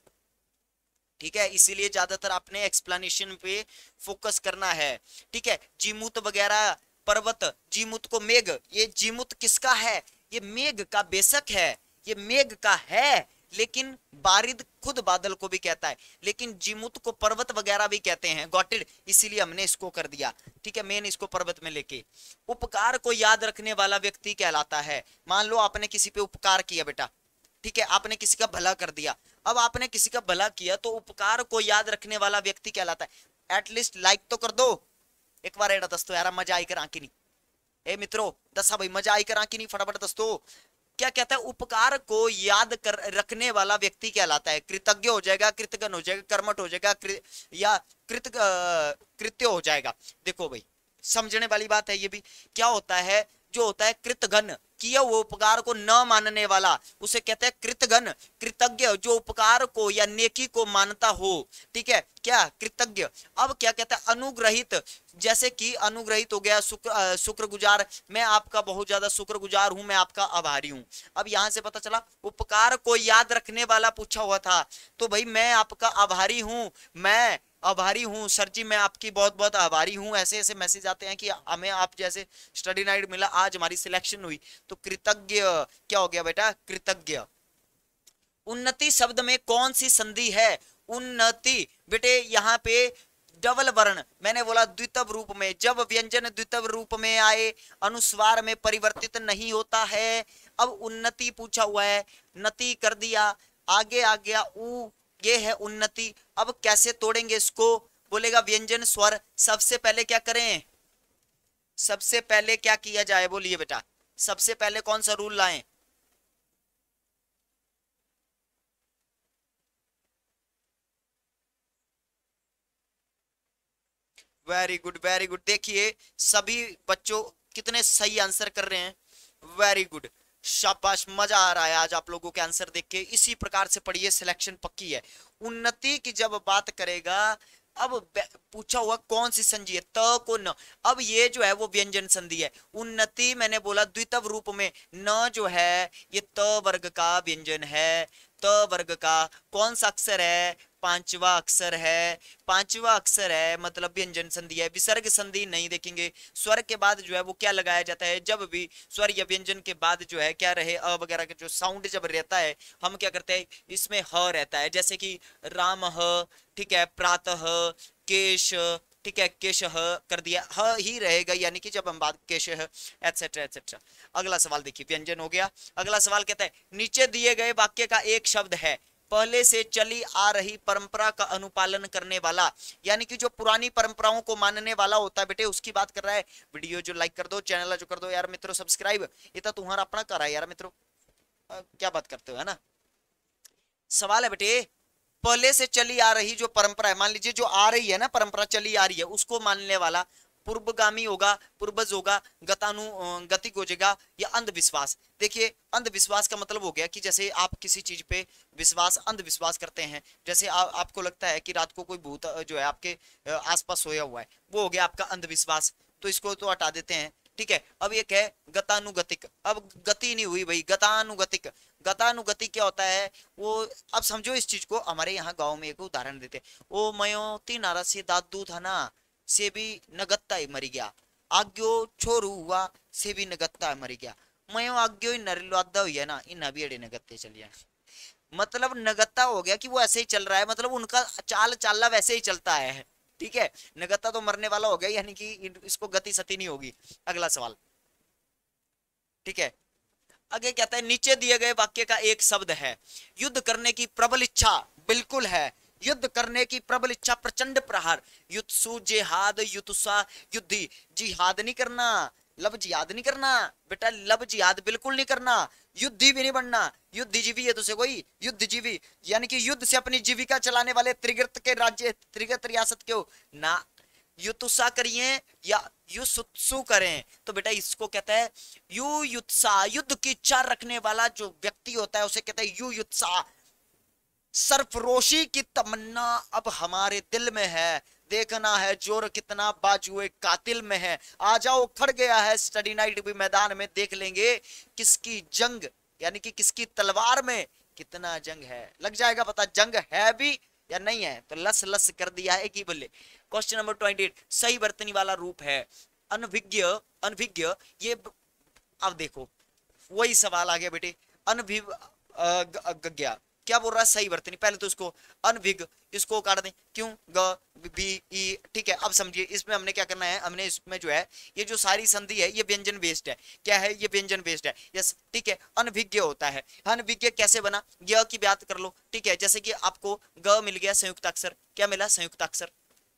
ठीक है। इसीलिए ज्यादातर आपने एक्सप्लेनेशन पे फोकस करना है, ठीक है। जीमूत वगैरह, पर्वत, जीमूत को मेघ, ये जीमूत किसका है? ये मेघ का बेशक है, ये मेघ का है, लेकिन बारिद खुद बादल को भी कहता है, लेकिन जीमूत को पर्वत वगैरह भी कहते हैं, गॉटेड, इसीलिए हमने इसको कर दिया, ठीक है। मेन इसको पर्वत में लेके। उपकार को याद रखने वाला व्यक्ति कहलाता है। मान लो आपने किसी पे उपकार किया बेटा, ठीक है, आपने किसी का भला कर दिया। अब आपने किसी का भला किया तो उपकार को याद रखने वाला व्यक्ति कहलाता है। एटलीस्ट लाइक तो कर दो एक बार, एडा दस्तो यार, मजा आई कर आंकी नहीं, ए मित्रों दसा भाई, मजा आई कर आंकी नहीं, फटाफट दस्तो। क्या कहता है? उपकार को याद कर रखने वाला व्यक्ति कहलाता है। कृतज्ञ हो जाएगा, कृतज्ञ हो जाएगा, कर्मठ हो जाएगा, या कृत्य हो जाएगा। देखो भाई समझने वाली बात है ये भी। क्या होता है? जो होता है कृतघ्न, किया हुआ उपकार को न मानने वाला, उसे कहते हैं कृतघ्न। कृतज्ञ जो उपकार को या नेकी को मानता हो, ठीक है, क्या? कृतज्ञ। अब क्या कहता है? अनुग्रहित, जैसे कि अनुग्रहित हो गया शुक्रगुजार, मैं आपका बहुत ज्यादा शुक्रगुजार हूं, मैं आपका आभारी हूं। अब यहां से पता चला उपकार को याद रखने वाला पूछा हुआ था, तो भाई मैं आपका आभारी हूं, मैं आभारी हूं सर जी, मैं आपकी बहुत बहुत आभारी हूं। ऐसे ऐसे मैसेज आते हैं कि हमें आप जैसे स्टडी नाइट मिला, आज हमारी सिलेक्शन हुई, तो कृतज्ञ क्या हो गया बेटा? कृतज्ञ। उन्नति शब्द में कौन सी संधि है? उन्नति बेटे यहाँ पे डबल वर्ण, मैंने बोला द्वितव रूप में, जब व्यंजन द्वितव रूप में आए अनुस्वार में परिवर्तित नहीं होता है। अब उन्नति पूछा हुआ है, नति कर दिया, आगे आ गया ऊ, ये है उन्नति। अब कैसे तोड़ेंगे इसको? बोलेगा व्यंजन स्वर, सबसे पहले क्या करें? सबसे पहले क्या किया जाए? बोलिए बेटा, सबसे पहले कौन सा रूल लाएं? वेरी गुड वेरी गुड, देखिए सभी बच्चों कितने सही आंसर कर रहे हैं, वेरी गुड, शाबाश, मजा आ रहा है आज आप लोगों के आंसर देख के। इसी प्रकार से पढ़िए, सिलेक्शन पक्की है। उन्नति की जब बात करेगा, अब पूछा हुआ कौन सी संधि है? त को न, अब ये जो है वो व्यंजन संधि है। उन्नति मैंने बोला द्वितव रूप में, न जो है ये त वर्ग का व्यंजन है। त वर्ग का कौन सा अक्षर है? पांचवा अक्षर है, पांचवा अक्षर है मतलब व्यंजन संधि है। विसर्ग संधि नहीं देखेंगे। स्वर के बाद जो है वो क्या लगाया जाता है, जब भी स्वर या व्यंजन के बाद जो है क्या रहे अ वगैरह का जो साउंड जब रहता है हम क्या करते हैं इसमें ह रहता है, जैसे कि राम ह, ठीक है, प्रातः, केश, ठीक है, केश कर दिया, ह ही रहेगा यानी कि जब हम बात केश एटसेट्रा एटसेट्रा। अगला सवाल देखिए, व्यंजन हो गया। अगला सवाल कहता है नीचे दिए गए वाक्य का एक शब्द है पहले से चली आ रही परंपरा का अनुपालन करने वाला, यानी कि जो पुरानी परंपराओं को मानने वाला होता है बेटे उसकी बात कर रहा है। वीडियो जो लाइक कर दो, चैनल जो कर दो यार मित्रों सब्सक्राइब, ये तो तुम्हारा अपना कर रहा है यार मित्रों, क्या बात करते हो, है ना। सवाल है बेटे पहले से चली आ रही जो परंपरा है, मान लीजिए जो आ रही है ना परंपरा चली आ रही है उसको मानने वाला, पूर्वगामी होगा, पूर्वज होगा, गतिक हो जाएगा या अंधविश्वास। देखिए अंधविश्वास का मतलब हो गया कि जैसे आप किसी चीज पे विश्वास अंधविश्वास करते हैं, जैसे आपको लगता है कि रात को कोई भूत जो है आपके आसपास सोया हुआ है, वो हो गया आपका अंधविश्वास, तो इसको तो हटा देते हैं, ठीक है। अब एक है गतानुगतिक, अब गति नहीं हुई भाई, गतानुगतिक। गतानुगति क्या होता है वो, अब समझो इस चीज को, हमारे यहाँ गांव में एक उदाहरण देते हैं, ओ मयो तीन नारा से दादू था ना से भी नगत्ता ही मरी गया, आग्यो छोरू हुआ से भी नगत्ता मरी गया, मयो आग्यो नरिलवादा हुई है ना इन अभी अड़े नगत्ते चलिए, मतलब नगत्ता हो गया कि वो ऐसे ही चल रहा है, मतलब उनका चाल चालना वैसे ही चलता है, ठीक है। नगत्ता तो मरने वाला हो गया यानी कि इसको गति सती नहीं होगी। अगला सवाल, ठीक है, आगे कहता है नीचे दिए गए वाक्य का एक शब्द है युद्ध करने की प्रबल इच्छा, बिल्कुल है, युद्ध करने की प्रबल इच्छा, प्रचंड प्रहार, युत्सु जेहाद युतुसा युद्धि, जिहाद नहीं करना, लब जिहाद नहीं करना बेटा, लब जिहाद बिल्कुल नहीं करना, युद्धि भी नहीं बनना, युद्धजीवी है तुझे कोई युद्धजीवी, यानी कि युद्ध से अपनी जीविका चलाने वाले त्रिगर्त के राज्य त्रिगर्त रियासत के हो ना, युतुसा करिए या युत्सु करें, तो बेटा इसको कहता है यु युत्सा, युद्ध की इच्छा रखने वाला जो व्यक्ति होता है उसे कहता है यु युत्सा। सरफरोशी की तमन्ना अब हमारे दिल में है, देखना है जोर कितना बाजुए कातिल में है, आ जाओ खड़ गया है स्टडी नाइट भी मैदान में, देख लेंगे किसकी जंग यानी कि किसकी तलवार में कितना जंग है, लग जाएगा पता जंग है भी या नहीं है, तो लस लस कर दिया है कि बोले। क्वेश्चन नंबर 28 सही वर्तनी वाला रूप है अनभिज्ञ, अनभिज्ञ ये अब देखो वही सवाल आ गया बेटे, अनभिव गया क्या बोल रहा है सही वर्तनी, पहले तो इसको अनभिग इसको काट दें, क्यों ग बी ई, ठीक है। अब समझिए इसमें हमने क्या करना है, हमने इसमें जो है ये जो सारी संधि है ये व्यंजन बेस्ड है, क्या है ये व्यंजन बेस्ड है, यस ठीक है। अनभिज्ञ होता है, अनभिज्ञ कैसे बना, य की बात कर लो, ठीक है, जैसे कि आपको ग मिल गया संयुक्त अक्षर, क्या मिला संयुक्त अक्षर,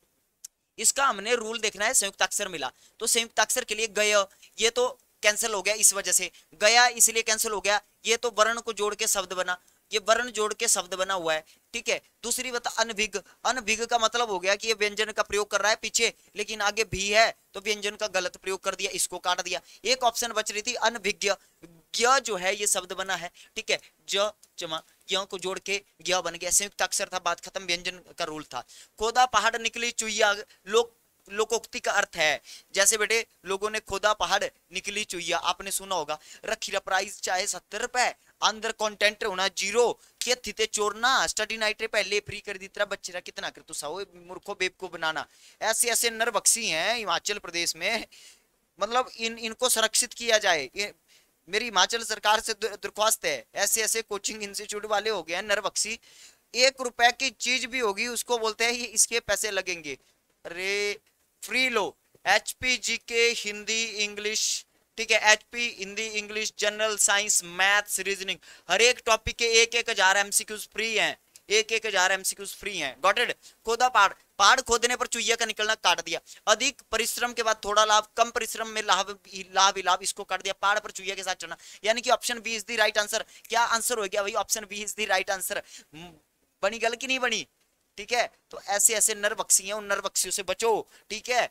इसका हमने रूल देखना है, संयुक्त अक्षर मिला तो संयुक्त अक्षर के लिए गय, ये तो कैंसिल हो गया इस वजह से, गया इसलिए कैंसिल हो गया, ये तो वर्ण को जोड़ के शब्द बना, ये वर्ण जोड़ के शब्द बना हुआ है, ठीक है। दूसरी बात अनभिग, अनभिग का मतलब हो गया कि ये व्यंजन का प्रयोग कर रहा है पीछे लेकिन आगे भी है तो व्यंजन का गलत प्रयोग कर दिया, इसको काट दिया। एक ऑप्शन बच रही थी अनभिज्ञ, ज्ञ जो है ये शब्द बना है, ठीक है, ज जमा य को जोड़ के ज्ञ बन गया, संयुक्त अक्षर था, बात खत्म, व्यंजन का रूल था। खोदा पहाड़ निकली चुईया, लोक लोकोक्ति का अर्थ है, जैसे बेटे लोगों ने खोदा पहाड़ निकली चुईया, आपने सुना होगा। रखी प्राइस चाहे 70 रुपए, अंदर कंटेंट होना जीरो, के थीते चोरना, स्टडी नाइट रे पहले फ्री कर दी तेरा बच्चे कितना कर तू साओ मूर्खो बेवकूफ बनाना। ऐसे ऐसे नरबख्शी हैं हिमाचल प्रदेश में, मतलब इनको संरक्षित किया जाए, मेरी हिमाचल सरकार से दरख्वास्त है, ऐसे ऐसे कोचिंग इंस्टीट्यूट वाले हो गए हैं नरबख्शी, 1 रुपए की चीज भी होगी उसको बोलते हैं इसके पैसे लगेंगे, अरे फ्री लो। एचपी जीके हिंदी इंग्लिश, ठीक है, HP Hindi English general science maths reasoning, हर एक टॉपिक के 1,000 एमसीक्यूज फ्री हैं, 1,000 एमसीक्यूज फ्री हैं, गॉट इट। खोदा पहाड़, पहाड़ खोदने पर चुईया का निकलना काट दिया, अधिक परिश्रम के बाद थोड़ा लाभ, कम परिश्रम में लाभ लाभ ही लाभ, इसको काट दिया, पहाड़ पर चुईया के साथ चढ़ना, यानी कि option B is the right answer. क्या आंसर हो गया भाई, option B is the right answer. बनी गल की नहीं बनी, ठीक है। तो ऐसे ऐसे नरबख्शी हैं, उन नरबख्शियों से बचो, ठीक है।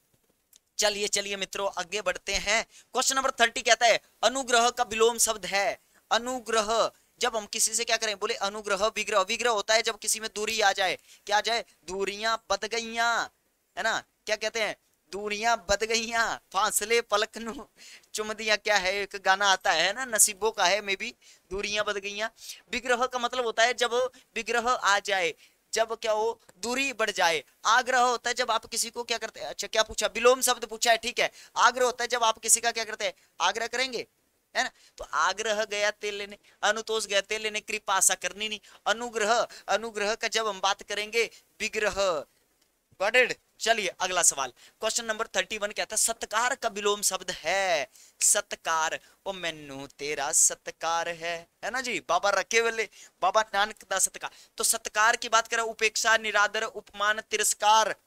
चलिए चलिए मित्रों आगे बढ़ते हैं। क्वेश्चन नंबर 30 कहता है अनुग्रह का विलोम शब्द है, अनुग्रह जब हम किसी से क्या करें, बोले अनुग्रह, विग्रह, विग्रह होता है जब किसी में दूरी आ जाए, क्या आ जाए, दूरियां बद गईयां, है ना, क्या कहते हैं, दूरियां बद गईयां, फासले पलक नु चुम दिया, क्या है एक गाना आता है ना नसीबों का है, मे बी दूरियां बद गईयां। विग्रह का मतलब होता है जब विग्रह आ जाए, जब क्या हो, दूरी बढ़ जाए। आग्रह होता है जब आप किसी को क्या करते हैं, अच्छा क्या पूछा, विलोम शब्द पूछा है, ठीक है। आग्रह होता है जब आप किसी का क्या करते हैं, आग्रह करेंगे, है ना। तो आग्रह गया तेल लेने, अनुतोष गया तेल लेने, कृपा आशा करनी नहीं। अनुग्रह, अनुग्रह का जब हम बात करेंगे विग्रह। Got it. चलिए अगला सवाल, क्वेश्चन नंबर 31 कहता है सत्कार का विलोम शब्द है। सत्कार, ओ मैनू तेरा सत्कार है ना जी, बाबा रखे वाले बाबा नानक दा सत्कार। तो सत्कार की बात करें, उपेक्षा, निरादर, उपमान, तिरस्कार।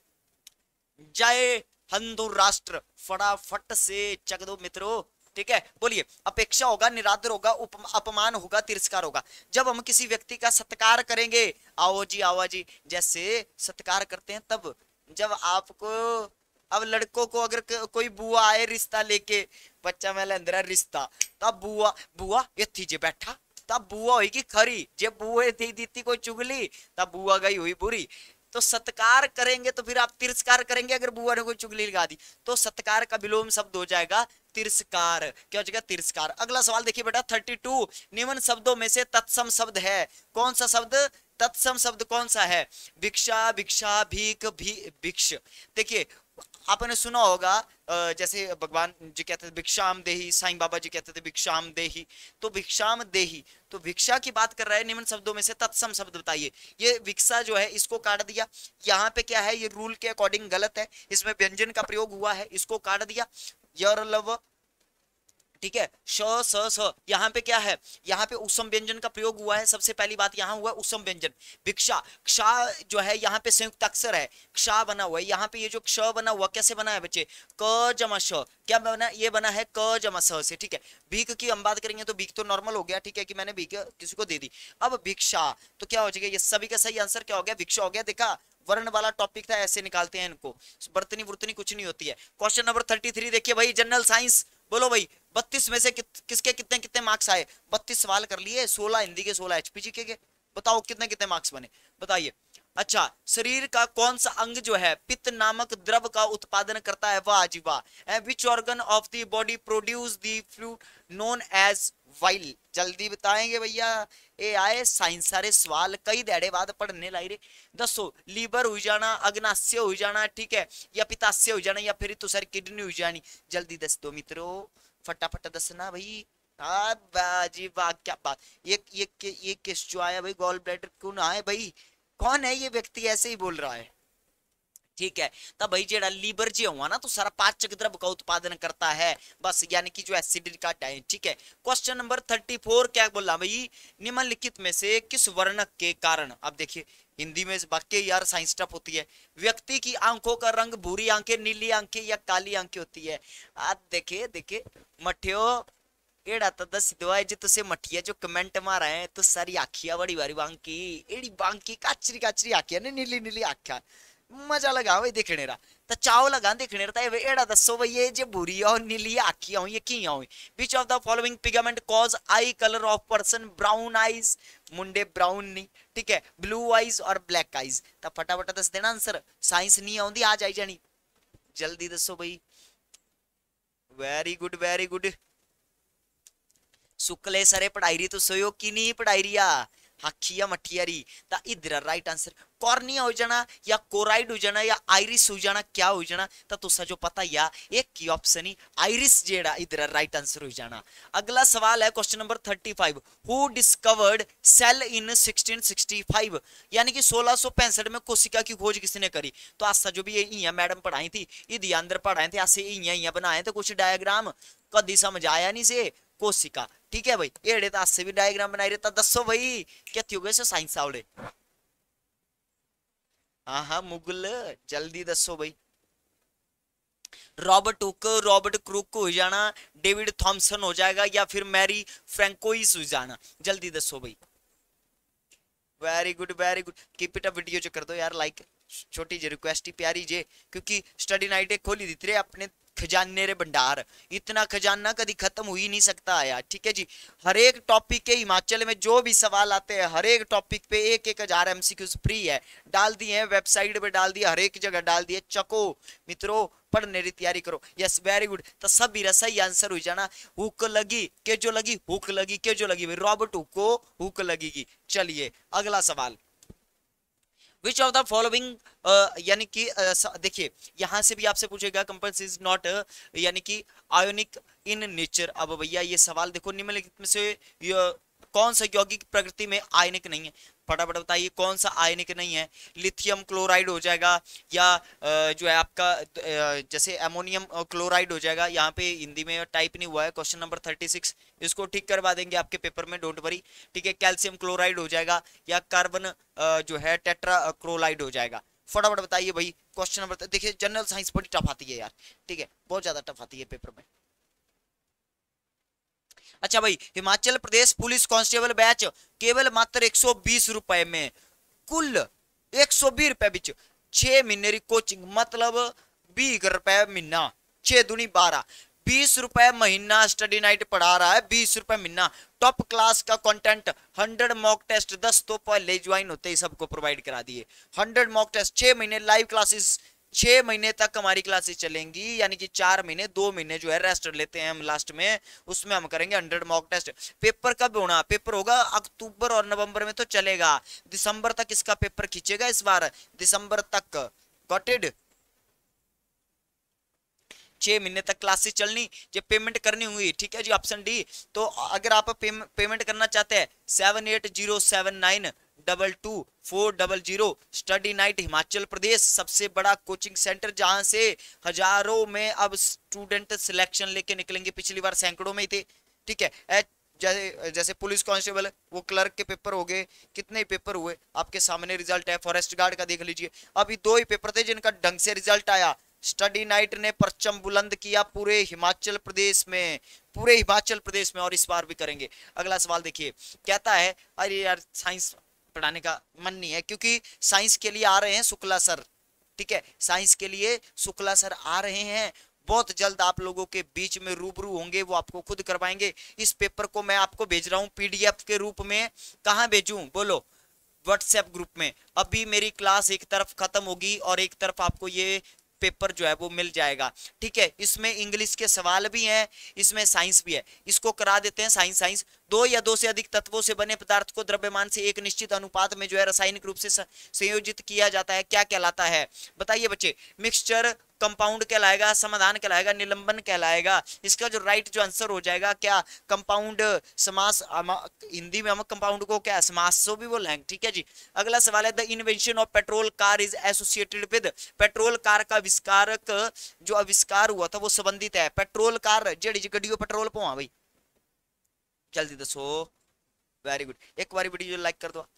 जय हिंदू राष्ट्र, फटाफट से चक दो मित्रों, ठीक है। बोलिए, अपेक्षा होगा, निरादर होगा, अपमान होगा, तिरस्कार होगा। जब हम किसी व्यक्ति का सत्कार करेंगे, आओ जी, जैसे सत्कार करते हैं तब, जब आपको, अब लड़कों को अगर कोई बुआ आए रिश्ता लेके, बच्चा मैं अंदर रिश्ता, तब बुआ बुआ ये थी जे बैठा, तब बुआ होगी खरी, जब बुए थी दीती कोई चुगली, तब बुआ गई हुई बुरी। तो सत्कार करेंगे तो फिर आप तिरस्कार करेंगे अगर बुआ ने कोई चुगली लगा दी, तो सत्कार का विलोम शब्द हो जाएगा तिरस्कार। क्या हो जाएगा, तिरस्कार। अगला सवाल देखिए बेटा 32, निम्न शब्दों में से तत्सम शब्द है। कौन सा शब्द तत्सम शब्द कौन सा है? भिक्षा, भिक्षा, भीख, भिक्ष। देखिए आपने सुना होगा, जैसे भगवान जी कहते थे भिक्षाम देही, साईं बाबा जी कहते थे भिक्षाम देही, तो भिक्षाम देही, तो भिक्षा की बात कर रहा है। निम्न शब्दों में से तत्सम शब्द बताइए। ये भिक्षा जो है इसको काट दिया, यहाँ पे क्या है, ये रूल के अकॉर्डिंग गलत है, इसमें व्यंजन का प्रयोग हुआ है, इसको काट दिया। यर लव, ठीक है, श स स, यहाँ पे क्या है, यहाँ पे उसम व्यंजन का प्रयोग हुआ है। सबसे पहली बात यहाँ हुआ उसम व्यंजन। भिक्षा,क्षा जो है यहाँ पे संयुक्त अक्षर है,क्षा बना हुआ है। यहाँ पे ये जो क्ष बना हुआ कैसे बना है बच्चे, क जमा श, क्या बना, ये बना है क जमा स से, ठीक है। भीख की हम बात करेंगे तो भीख तो नॉर्मल हो गया, ठीक है, कि मैंने भीख किसी को दे दी। अब भिक्षा तो क्या हो जाएगा, ये सभी का सही आंसर क्या हो गया, भिक्षा हो गया। देखा, वर्ण वाला टॉपिक था, ऐसे निकालते हैं इनको, बर्तनी बुर्तनी कुछ नहीं होती है। क्वेश्चन नंबर 33 देखिए भाई, जनरल साइंस। बोलो भाई 32 में से किसके कितने कितने मार्क्स आए? 32 सवाल कर लिए, 16 हिंदी के, 16 एचपीजी के। बताओ कितने कितने मार्क्स बने, बताइए। अच्छा, शरीर का कौन सा अंग जो है पित्त नामक द्रव का उत्पादन करता है? वाह जी वाह। Which organ of the body produce the fluid known as bile? जल्दी बताएंगे भैया, ए आए साइंस सारे सवाल कई देड़े बाद पढ़ने लाई रे। दसो, लीवर हो जाना, अग्नाशय हो जाना, ठीक है, या पित्ताशय हो जाना, या फिर तो सर किडनी हो जानी। जल्दी दस दो मित्रों, फटाफट दसना भाई। हाँ जी वाह, क्या बात। ये किस जो आया भाई, गॉल ब्लैडर क्यों ना आए भाई? कौन है ये व्यक्ति ऐसे ही बोल रहा है? ठीक है, तब भाई जेड़ा लीवर जे हुआ ना, तो सारा पाचक द्रव्य का उत्पादन करता है, बस, यानी कि जो एसिड का टाइम, ठीक है। क्वेश्चन नंबर 34 क्या बोला भाई, निम्नलिखित में से किस वर्णक के कारण? अब देखिए हिंदी में वाक्य यार साइंस टफ होती है। व्यक्ति की आंखों का रंग भूरी आंखें, नीली आंखें या काली आंखें होती है? आज देखे देखे मठियो, एड़ा तो दस दवाई जो तुसे मठिया जो कमेंट मारा है, तो सारी आखिया बड़ी बारी बांकी, एड़ी बांकी काचरी काचरी आखिया ने, नीली नीली आखिया, मजा लगा भाई देखने रा। तो चाव लगा देखने रा। एड़ा दसो भाई, ये जो बुरी और नीली आखिया हो, ये की हो? Which of the following pigment cause eye colour of person brown eyes? मुंडे ब्राउन नहीं, ठीक है, ब्लू आईज और ब्लैक आईज। तो फटाफट दस देना आंसर, साइंस नहीं आउंदी आज आई जानी, जल्दी दसो भाई। Very good very good. शुक्ले सरे पढ़ाई रही तो सहयोग की नहीं पढ़ाई रिया, हाखिया मठिया री। ता इधर राइट आंसर कॉर्निया हो जाना, या कोराइड हो जाना, या आइरिस हो जाना, क्या हो जाना? ता तुसा जो पता या एक की ऑप्शन ही आइरिस जेड़ा इधर राइट आंसर हो जाना। अगला सवाल है question number 35, who discovered cell in 1665? यानी कि 1665 में कोशिका की खोज किसने करी? तो आसा जो भी ये मैडम पढ़ाई थी, इधर अंदर पढ़ाए थे, ऐसे इया बनाए थे कुछ डायग्राम, कदी समझ आया नहीं से कोशिका, ठीक है भाई। एड़े तो से भी डायग्राम बनाई रहता। दसो भाई क्या थी हो गए साइंस आवड़े? हाँ हाँ मुगल, जल्दी दसो भाई। रॉबर्ट हुक, रॉबर्ट क्रूक हो जाना, डेविड थॉमसन हो जाएगा, या फिर मैरी फ्रैंकोइस हो जाना? जल्दी दसो भाई। Very good very good, keep it up. Video जो कर दो यार लाइक, छोटी जी रिक्वेस्ट ही प्यारी जे, क्योंकि स्टडी नाइट एक खोली दी थे अपने खजाने रे भंडार, इतना खजाना कभी खत्म हो ही नहीं सकता यार, ठीक है जी। हर एक टॉपिक के हिमाचल में जो भी सवाल आते हैं, हर एक टॉपिक पे 1,000 एमसीक्यूज फ्री है, डाल दिए हैं वेबसाइट पे, डाल दिए हर एक जगह, डाल दिए। चको मित्रों, पढ़ने की तैयारी करो। Yes very good. तो सब भी सही आंसर हो जाना। हुक लगी के जो लगी, हुक लगी के जो लगी, रॉबर्ट हुक को हुक लगेगी। चलिए अगला सवाल, विच ऑफ द फॉलोइंग, यानी कि देखिए यहां से भी आपसे पूछेगा कंपल्स इज नॉट यानी कि आयोनिक इन नेचर। अब भैया ये सवाल देखो, निम्नलिखित में से कौन सा यौगिक प्रकृति में आयनिक नहीं है, फटाफट बताइए कौन सा आयनिक नहीं है। लिथियम क्लोराइड हो जाएगा, या जो है आपका जैसे एमोनियम क्लोराइड हो जाएगा। यहाँ पे हिंदी में टाइप नहीं हुआ है, क्वेश्चन नंबर 36, इसको ठीक करवा देंगे आपके पेपर में, डोंट वरी। ठीक है, कैल्शियम क्लोराइड हो जाएगा, या कार्बन जो है टेट्रा क्लोराइड हो जाएगा। फटाफट बताइए भाई क्वेश्चन नंबर, देखिए जनरल साइंस बड़ी टफ आती है यार, ठीक है, बहुत ज्यादा टफ आती है पेपर में। अच्छा भाई, Himachal Pradesh police constable batch केवल मात्र 120 रुपए में, कुल 120 रुपए बिच 6 महीने की कोचिंग, मतलब 20 रुपए महीना, 6 दूनी 12, 20 रुपए महीना स्टडी नाइट पढ़ा रहा है, 20 रुपए महीना, टॉप क्लास का कंटेंट, 100 मॉक टेस्ट, 10 तो पहले ज्वाइन होते ही सबको प्रोवाइड करा दिए, 100 मॉक टेस्ट, 6 महीने लाइव क्लासेस, 6 महीने तक हमारी क्लासेस चलेंगी, यानी कि 4 महीने, 2 महीने जो है रेस्ट लेते हैं हम लास्ट में, उसमें हम करेंगे 100 मॉक टेस्ट। पेपर कब होना, पेपर होगा अक्टूबर और नवंबर में तो चलेगा, दिसंबर तक इसका पेपर खींचेगा इस बार, दिसंबर तक, गॉट इट। 6 महीने तक क्लासेस चलनी, जब पेमेंट करनी होगी, ठीक है जी, ऑप्शन डी। तो अगर आप पेमेंट करना चाहते हैं 7807922400, स्टडी नाइट हिमाचल प्रदेश सबसे बड़ा कोचिंग सेंटर, जहां से हजारों में अब स्टूडेंट सिलेक्शन लेके निकलेंगे, पिछली बार सैकड़ों में ही थे, ठीक है। जैसे जैसे पुलिस कांस्टेबल, वो क्लर्क के पेपर हो गए, कितने ही पेपर हुए आपके सामने, रिजल्ट है, फॉरेस्ट गार्ड का देख लीजिए, अभी 2 ही पेपर थे जिनका ढंग से रिजल्ट आया। स्टडी नाइट ने परचम बुलंद किया पूरे हिमाचल प्रदेश में, पूरे हिमाचल प्रदेश में, और इस बार भी करेंगे। अगला सवाल देखिए, कहता है, अरे यार साइंस पढ़ाने का मन नहीं है, क्योंकि साइंस के लिए आ रहे हैं शुक्ला सर, ठीक है, साइंस के लिए शुक्ला सर आ रहे हैं, बहुत जल्द आप लोगों के बीच में रूबरू होंगे, वो आपको खुद करवाएंगे। इस पेपर को मैं आपको भेज रहा हूं पीडीएफ के रूप में, कहां भेजूं बोलो, व्हाट्सएप ग्रुप में। अभी मेरी क्लास एक तरफ खत्म होगी और एक तरफ आपको ये पेपर जो है वो मिल जाएगा, ठीक है। इसमें इंग्लिश के सवाल भी हैं, इसमें साइंस भी है, इसको करा देते हैं साइंस। साइंस, 2 या 2 से अधिक तत्वों से बने पदार्थ को द्रव्यमान से एक निश्चित अनुपात में जो है रासायनिक रूप से संयोजित किया जाता है, क्या कहलाता है, बताइए बच्चे। मिक्सचर, कंपाउंड कहलाएगा, समाधान कहलाएगा, निलंबन कहलाएगा। इसका जो राइट जो आंसर हो जाएगा, क्या कंपाउंड समास, हिंदी में हम कंपाउंड को क्या समास से भी बोलेंगे, ठीक है जी। अगला सवाल है, the invention of petrol car is associated with, petrol car का आविष्कारक जो आविष्कार हुआ था वो संबंधित है, पेट्रोल कार जेडी गड्डियों पेट्रोल पवा भाई, जल्दी दसो, वेरी गुड, एक बार वीडियो लाइक कर दो।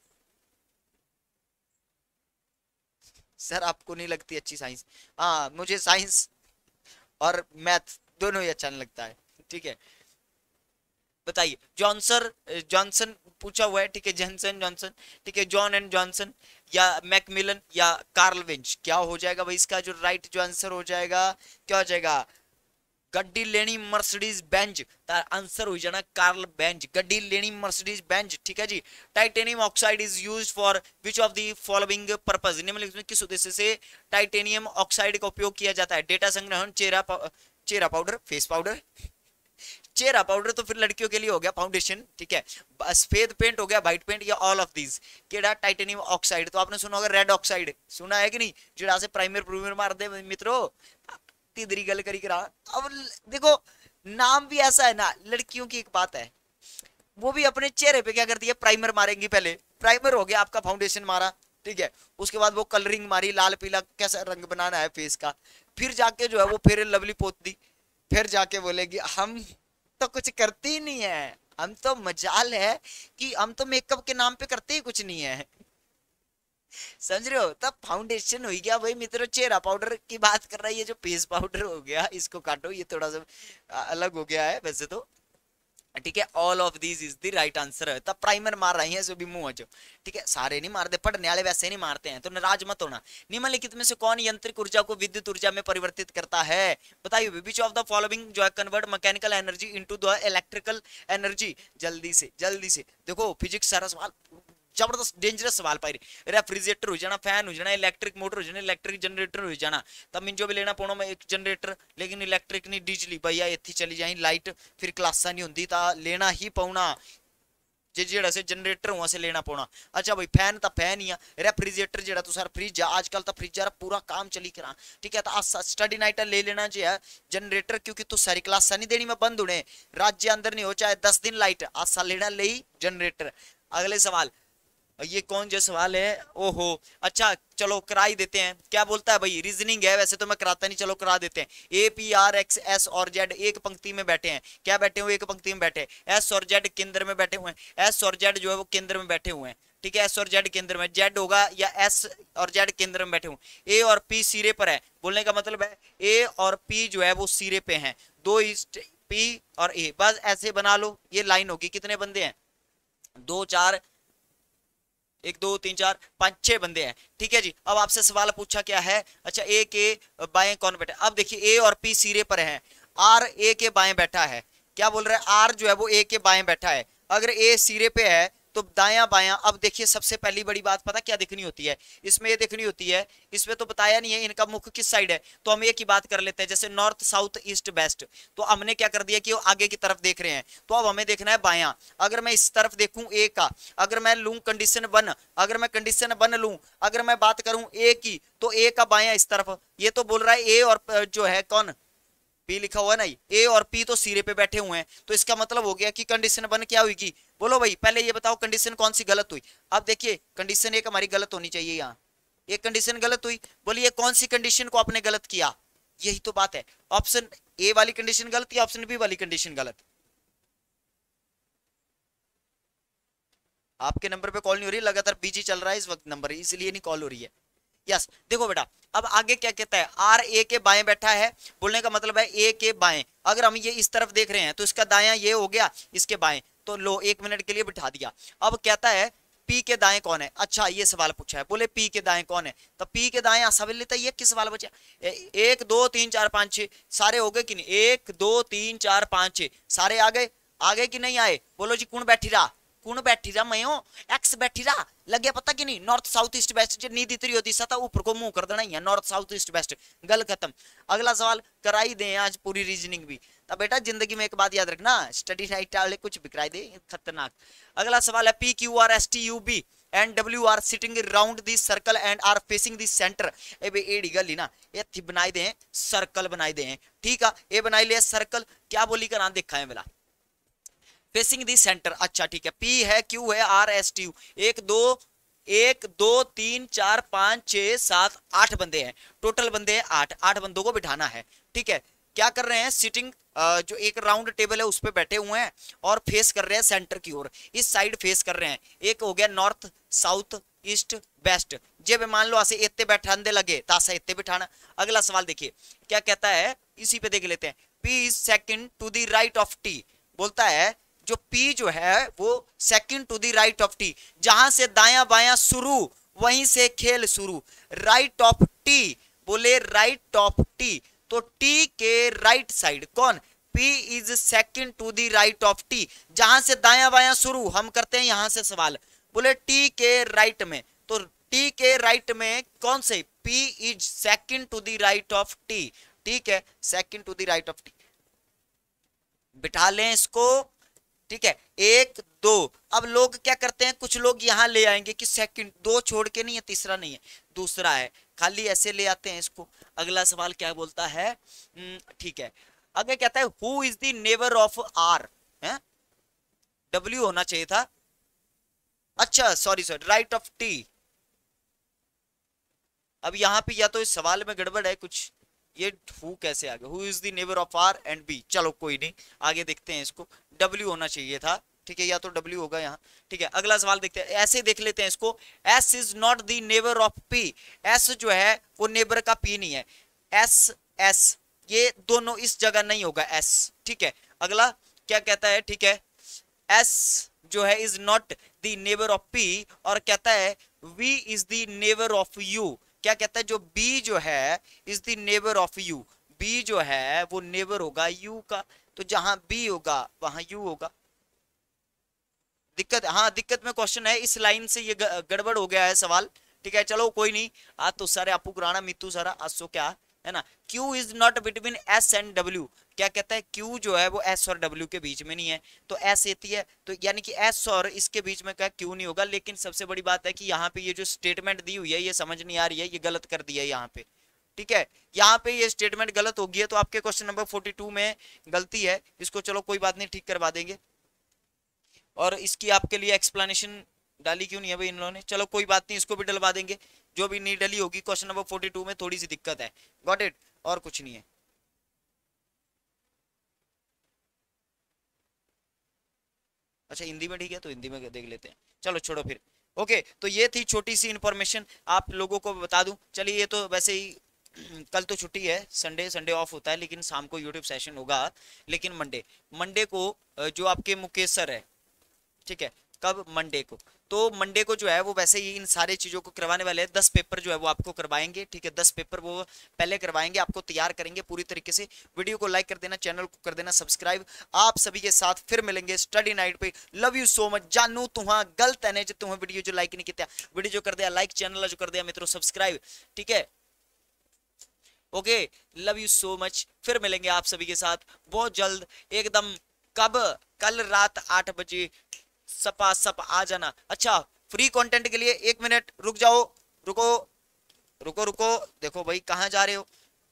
सर आपको नहीं लगती अच्छी साइंस, हाँ मुझे साइंस और मैथ दोनों ही अच्छा नहीं लगता है, ठीक है। बताइए, जॉनसर जॉनसन पूछा हुआ है, ठीक है, जॉनसन जॉनसन, ठीक है, जॉन एंड जॉनसन या मैकमिलन या कार्ल वेंच, क्या हो जाएगा भाई इसका जो राइट जो आंसर हो जाएगा, क्या हो जाएगा, गड्डी लेनी मर्सिडीज बेंज, तार आंसर हो जाना कार्ल बेंज, गड्डी लेनी मर्सिडीज बेंज, ठीक है जी। Titanium oxide is used for which of the following purpose, निम्नलिखित में किस उद्देश्य से टाइटेनियम ऑक्साइड का उपयोग किया जाता है, डेटा संग्रहण, चेहरा पाउडर, फेस पाउडर, चेहरा पाउडर तो फिर लड़कियों के लिए हो गया फाउंडेशन, ठीक है, सफेद पेंट हो गया, व्हाइट पेंट, या ऑल ऑफ दीज, केड़ा टाइटेनियम ऑक्साइड, तो आपने सुना होगा रेड ऑक्साइड, सुना है कि नहीं, जेड़ा से प्राइमर प्रूमर मार दे मित्रों, तीदरी गल करी करा। अब देखो नाम भी ऐसा है ना, लड़कियों की एक बात है, वो भी अपने चेहरे पे क्या करती है, प्राइमर मारेंगी, पहले प्राइमर हो गया आपका, फाउंडेशन मारा, ठीक है, उसके बाद वो कलरिंग मारी, लाल पीला कैसा रंग बनाना है फेस का, फिर जाके जो है वो फेयर लवली पोत दी, फिर जाके बोलेगी हम तो कुछ करते ही नहीं है, हम तो मजाल है कि हम तो मेकअप के नाम पे करते ही कुछ नहीं है, समझ रहे हो। तब फाउंडेशन हो गया भाई मित्रों, चेहरा पाउडर की बात कर रहा है, ये जो फेस पाउडर हो गया इसको काटो, ये थोड़ा सा अलग हो गया है वैसे तो, ठीक है, all of these is the right answer. तब प्राइमर मार रही है जो भी मुंह जो, ठीक है, सारे नहीं मारते, पढ़ने वाले वैसे नहीं मारते हैं, तो नाराज मत होना। निम्नलिखित में से कौन यांत्रिक ऊर्जा को विद्युत ऊर्जा में परिवर्तित करता है, बताइए, विच ऑफ द फॉलोइंग जो है convert mechanical energy into the electrical energy, जल्दी से देखो, फिजिक्स सारा सवाल जबरदस्त डेंजरस सवाल पाई, रेफ्रिजरेटर हो जाना, फैन हो जाना, इलेक्ट्रिक मोटर हो जाना, इलेक्ट्रिक जनरेटर हो जाना, तब मिन जो भी लेना पौना में एक जनरेटर, लेकिन इलेक्ट्रिक नहीं डिजली भैया इतनी चली जाए लाइट, फिर क्लासा नहीं होंगी, ता लेना ही पौना, जेड़ा से जनरेटर वहां से लेना पौना। अच्छा भाई फैन तो फैन ही है, रेफ्रिजरेटर जेड़ा तो सर फ्रिज आजकल तो फ्रिज पूरा काम चली करा, ठीक है। तो स्टडी नाइट ले लेना जो है जनरेटर, क्योंकि तू सारी क्लास नहीं देनी मैं बंद होने राज्य अंदर नहीं हो चाहे 10 दिन लाइट आसा लेना ले जनरेटर। अगले सवाल, ये कौन जो सवाल है, ओहो अच्छा चलो करा ही देते हैं। क्या बोलता है भाई, रीजनिंग है वैसे तो मैं कराता नहीं, चलो करा देते हैं। A P R X S और जेड एक पंक्ति में बैठे हैं, क्या बैठे हुए एक पंक्ति में बैठे, एस और जेड केंद्र में बैठे हुए हैं, एस और जेड जो है वो केंद्र में बैठे हुए हैं, ठीक है। एस और जेड केंद्र में, जेड होगा या एस और जेड केंद्र में बैठे हुए, ए और पी सिरे पर है, बोलने का मतलब है ए और पी जो है वो सिरे पे हैं, दो पी और ए, बस ऐसे बना लो, ये लाइन होगी। कितने बंदे हैं, 2 4 1 2 3 4 5 6 बंदे हैं, ठीक है जी। अब आपसे सवाल पूछा क्या है, अच्छा ए के बाएं कौन बैठा, अब देखिए ए और पी सिरे पर हैं, आर ए के बाएं बैठा है, क्या बोल रहा है, आर जो है वो ए के बाएं बैठा है, अगर ए सिरे पे है तो दायां बायां। अब देखिए सबसे पहली बड़ी बात पता क्या देखनी होती है, इसमें ये देखनी होती है, इसमें तो बताया नहीं है इनका मुख किस साइड है, तो हम एक ही बात कर लेते हैं, जैसे नॉर्थ साउथ ईस्ट वेस्ट, तो हमने क्या कर दिया कि वो आगे की तरफ देख रहे हैं, तो अब हमें देखना है बायां। अगर मैं इस तरफ देखूं ए का, अगर मैं लूं कंडीशन 1, अगर मैं कंडीशन 1 लूं, अगर मैं बात करूं ए की, तो ए का बायां इस तरफ, ये तो बोल रहा है ए और जो है कौन पी लिखा हुआ ना, ए और पी तो सिरे पे बैठे हुए हैं, तो इसका मतलब हो गया कि कंडीशन 1 क्या हुई, बोलो भाई पहले ये बताओ कंडीशन कौन सी गलत हुई। अब देखिए कंडीशन एक हमारी गलत होनी चाहिए, यहाँ ये कंडीशन गलत हुई, बोलिए कौन सी कंडीशन को आपने गलत किया, यही तो बात है। ऑप्शन ए वाली कंडीशन गलत या ऑप्शन बी वाली कंडीशन गलत। आपके नंबर पे कॉल नहीं हो रही, लगातार बिजी चल रहा है इस वक्त नंबर, इसलिए नहीं कॉल हो रही है। यस देखो बेटा, अब आगे क्या कहता है, आर ए के बाएं बैठा है, बोलने का मतलब है ए के बाएं, अगर हम ये इस तरफ देख रहे हैं तो इसका दायां ये हो गया, इसके बाएं, तो लो 1 मिनट के लिए बिठा दिया। अब कहता है पी के दाएं कौन है, अच्छा ये सवाल पूछा है, बोले पी के दाएं कौन है, तो पी के दाएं सवाल लेता है, ये किस सवाल बचा, 1 2 3 4 5 6 सारे हो गए कि नहीं, 1 2 3 4 5 6 सारे आ गए, आ गए कि नहीं आए, बोलो जी कौन बैठी रहा, कौन बैठी रहा, मैं एक्स बैठी रहा, लग गया पता कि नहीं, नॉर्थ साउथ ईस्ट वेस्ट जो नींद इतरी होती सता ऊपर को मुंह कर देना ही है, नॉर्थ साउथ ईस्ट वेस्ट, गल खत्म। अगला सवाल कराई दे आज पूरी रीजनिंग भी, तब बेटा जिंदगी में एक बात याद रखना, स्टडी नाइट वाले कुछ भी कराई दे खतरनाक। अगला सवाल है P Q R S T U B and W are sitting round the circle and are facing the centre, ए बे एड़ी गल ही ना, ये थी बनाई दे सर्कल बनाई दे, ठीक है ये बनाई लिया सर्कल, क्या बोली का नाम देखा है मेरा, फेसिंग दी सेंटर, अच्छा ठीक है, पी है क्यू है आर एस टी यू, 1 2 3 4 5 6 7 8 बंदे हैं, टोटल बंदे हैं 8 बंदों को बिठाना है, ठीक है। क्या कर रहे हैं, सिटिंग जो एक राउंड टेबल है उस पे बैठे हुए हैं और फेस कर रहे हैं सेंटर की ओर, इस साइड फेस कर रहे हैं, एक हो गया नॉर्थ साउथ ईस्ट वेस्ट, जब मान लो ऐसे इतने बैठाने लगे तासा इतने बिठाना। अगला सवाल देखिए क्या कहता है, इसी पे देख लेते हैं, P is second to the right of T, बोलता है जो P जो है वो second to the right of T, जहां से दाया बायां शुरू वहीं से खेल शुरू, राइट ऑफ टी, बोले राइट ऑफ टी, तो टी के राइट साइड कौन, P is second to the right of T, जहां से दाया बायां शुरू, हम करते हैं यहां से सवाल, बोले टी के राइट में, तो टी के राइट में कौन से, P is second to the right of T, ठीक है second to the right of T, बिठा लें इसको, ठीक है 1 2। अब लोग क्या करते हैं, कुछ लोग यहां ले आएंगे कि सेकंड 2 छोड़ के नहीं है, तीसरा नहीं है दूसरा है, खाली ऐसे ले आते हैं इसको। अगला सवाल क्या बोलता है, ठीक है आगे कहता है who is the neighbour of R, है डब्ल्यू होना चाहिए था, अच्छा सॉरी राइट ऑफ टी। अब यहां पे या तो इस सवाल में गड़बड़ है कुछ, ये हु कैसे आ गया, who is the neighbour of R and B, चलो कोई नहीं आगे देखते हैं इसको, डब्ल्यू होना चाहिए था, ठीक है या तो डब्ल्यू होगा यहाँ, ठीक है। अगला सवाल देखते हैं, ऐसे देख लेते हैं इसको, S is not the neighbour of P, S जो है वो नेबर का पी नहीं है, एस ये दोनों इस जगह नहीं होगा एस, ठीक है। अगला क्या कहता है, ठीक है एस जो है is not the neighbour of P, और कहता है V is the neighbour of U, क्या कहता है जो बी जो है is the neighbour of U, B जो है वो नेबर होगा यू का, तो जहां बी होगा वहां यू होगा। दिक्कत, हाँ दिक्कत में क्वेश्चन है, इस लाइन से ये गड़बड़ हो गया है सवाल, ठीक है चलो कोई नहीं, आज तो सारे आपू कराना मितू सारा आसो क्या है ना। Q is not between S and W, क्या कहता है, Q जो है वो S और W के बीच में नहीं है, तो S आती है, तो यानी कि S और इसके बीच में क्या Q नहीं होगा। लेकिन सबसे बड़ी बात है कि यहाँ पे ये जो स्टेटमेंट दी हुई है ये समझ नहीं आ रही है, ये गलत कर दिया है यहाँ पे, ठीक है। यहाँ पे ये स्टेटमेंट गलत हो गई है, तो आपके क्वेश्चन नंबर 42 में गलती है, इसको चलो कोई बात नहीं, ठीक करवा देंगे। और इसकी आपके लिए एक्सप्लेनेशन डाली क्यों नहीं है भाई इन लोगों ने, चलो कोई बात नहीं, इसको भी डलवा देंगे, जो भी नहीं डली होगी। क्वेश्चन नंबर 42 में थोड़ी सी दिक्कत है, गॉट इट, और कुछ नहीं है। अच्छा हिंदी में ठीक है, तो हिंदी में देख लेते हैं, चलो छोड़ो फिर। ओके, तो ये थी छोटी सी इंफॉर्मेशन आप लोगों को बता दूं। चलिए ये तो वैसे ही कल तो छुट्टी है, संडे संडे ऑफ होता है, लेकिन शाम को यूट्यूब सेशन होगा। लेकिन मंडे मंडे को जो आपके मुकेश सर है, ठीक है, कब, मंडे को, तो मंडे को जो है वो वैसे ही इन सारे चीजों को करवाने वाले हैं। 10 पेपर जो है वो आपको करवाएंगे, ठीक है, 10 पेपर वो पहले करवाएंगे, आपको तैयार करेंगे पूरी तरीके से। वीडियो को लाइक कर देना, चैनल को कर देना सब्सक्राइब। आप सभी के साथ फिर मिलेंगे स्टडी नाइट पे। Love you so much. जानू तुहा गलत है जो तुम्हें वीडियो जो लाइक नहीं किया, वीडियो जो कर दिया लाइक, चैनल जो कर दिया मित्रों सब्सक्राइब, ठीक है। Okay, love you so much, फिर मिलेंगे आप सभी के साथ बहुत जल्द एकदम। कब, कल रात 8 बजे सपा सप आ जाना। अच्छा, फ्री कंटेंट के लिए 1 मिनट रुक जाओ, रुको रुको रुको, देखो भाई कहां जा रहे हो,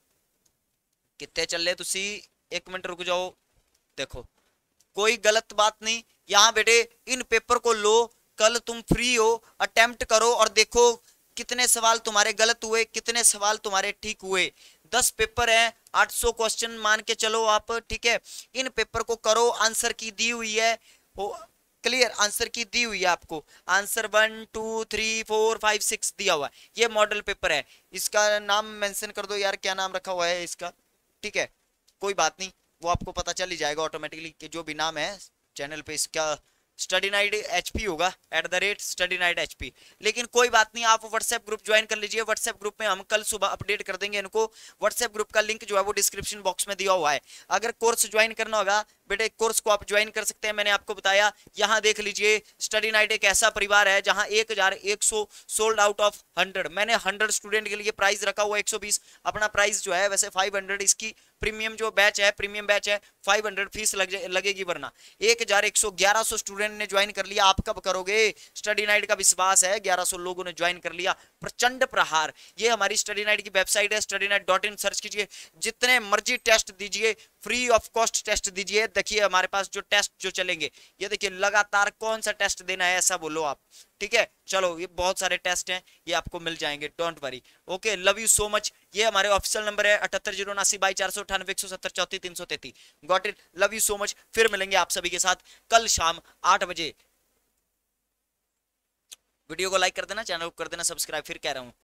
कितने चल रहे तुसी, 1 मिनट रुक जाओ। देखो कोई गलत बात नहीं, यहाँ बेटे इन पेपर को लो, कल तुम फ्री हो, अटेम्प्ट करो और देखो कितने सवाल तुम्हारे गलत हुए, कितने सवाल तुम्हारे ठीक हुए। 10 पेपर हैं, 800 क्वेश्चन मान के चलो आप, ठीक है। इन पेपर को करो, आंसर की दी हुई है, क्लियर, आंसर की दी हुई है आपको, आंसर 1 2 3 4 5 6 दिया हुआ है। ये मॉडल पेपर है, इसका नाम मेंशन कर दो यार, क्या नाम रखा हुआ है इसका, ठीक है, कोई बात नहीं, वो आपको पता चल ही जाएगा ऑटोमेटिकली कि जो भी नाम है चैनल पे इसका, स्टडी नाइट एचपी होगा, @स्टडी नाइट एचपी। लेकिन कोई बात नहीं, आप व्हाट्सएप ग्रुप ज्वाइन कर लीजिए, व्हाट्सएप ग्रुप में हम कल सुबह अपडेट कर देंगे इनको। व्हाट्सएप ग्रुप का लिंक जो है वो डिस्क्रिप्शन बॉक्स में दिया हुआ है। अगर कोर्स ज्वाइन करना होगा बेटे, कोर्स को आप ज्वाइन कर सकते हैं, मैंने आपको बताया। यहाँ देख लीजिए, स्टडी नाइट एक ऐसा परिवार है जहाँ 1100 सोल्ड आउट ऑफ 100। मैंने 100 स्टूडेंट के लिए प्राइस रखा हुआ 120, अपना प्राइस जो है वैसे 500, इसकी प्रीमियम जो बैच है, प्रीमियम बैच है, 500 फीस लगेगी, वरना 1100 स्टूडेंट ने ज्वाइन कर लिया। आप कब करोगे, स्टडी नाइट का विश्वास है, 1100 लोगों ने ज्वाइन कर लिया, प्रचंड प्रहार। ये हमारी स्टडी नाइट की वेबसाइट है, studynight.in सर्च कीजिए, जितने मर्जी टेस्ट दीजिए, फ्री ऑफ कॉस्ट टेस्ट दीजिए। देखिए हमारे पास जो टेस्ट जो चलेंगे, ये देखिए लगातार कौन सा टेस्ट देना है ऐसा बोलो आप, ठीक है। चलो ये बहुत सारे टेस्ट हैं, ये आपको मिल जाएंगे, don't worry. Okay, love you so much. ये हमारे ऑफिशियल नंबर है 78092498 got it, love you so much. फिर मिलेंगे आप सभी के साथ कल शाम 8 बजे। वीडियो को लाइक कर देना, चैनल को कर देना सब्सक्राइब, फिर कह रहा हूं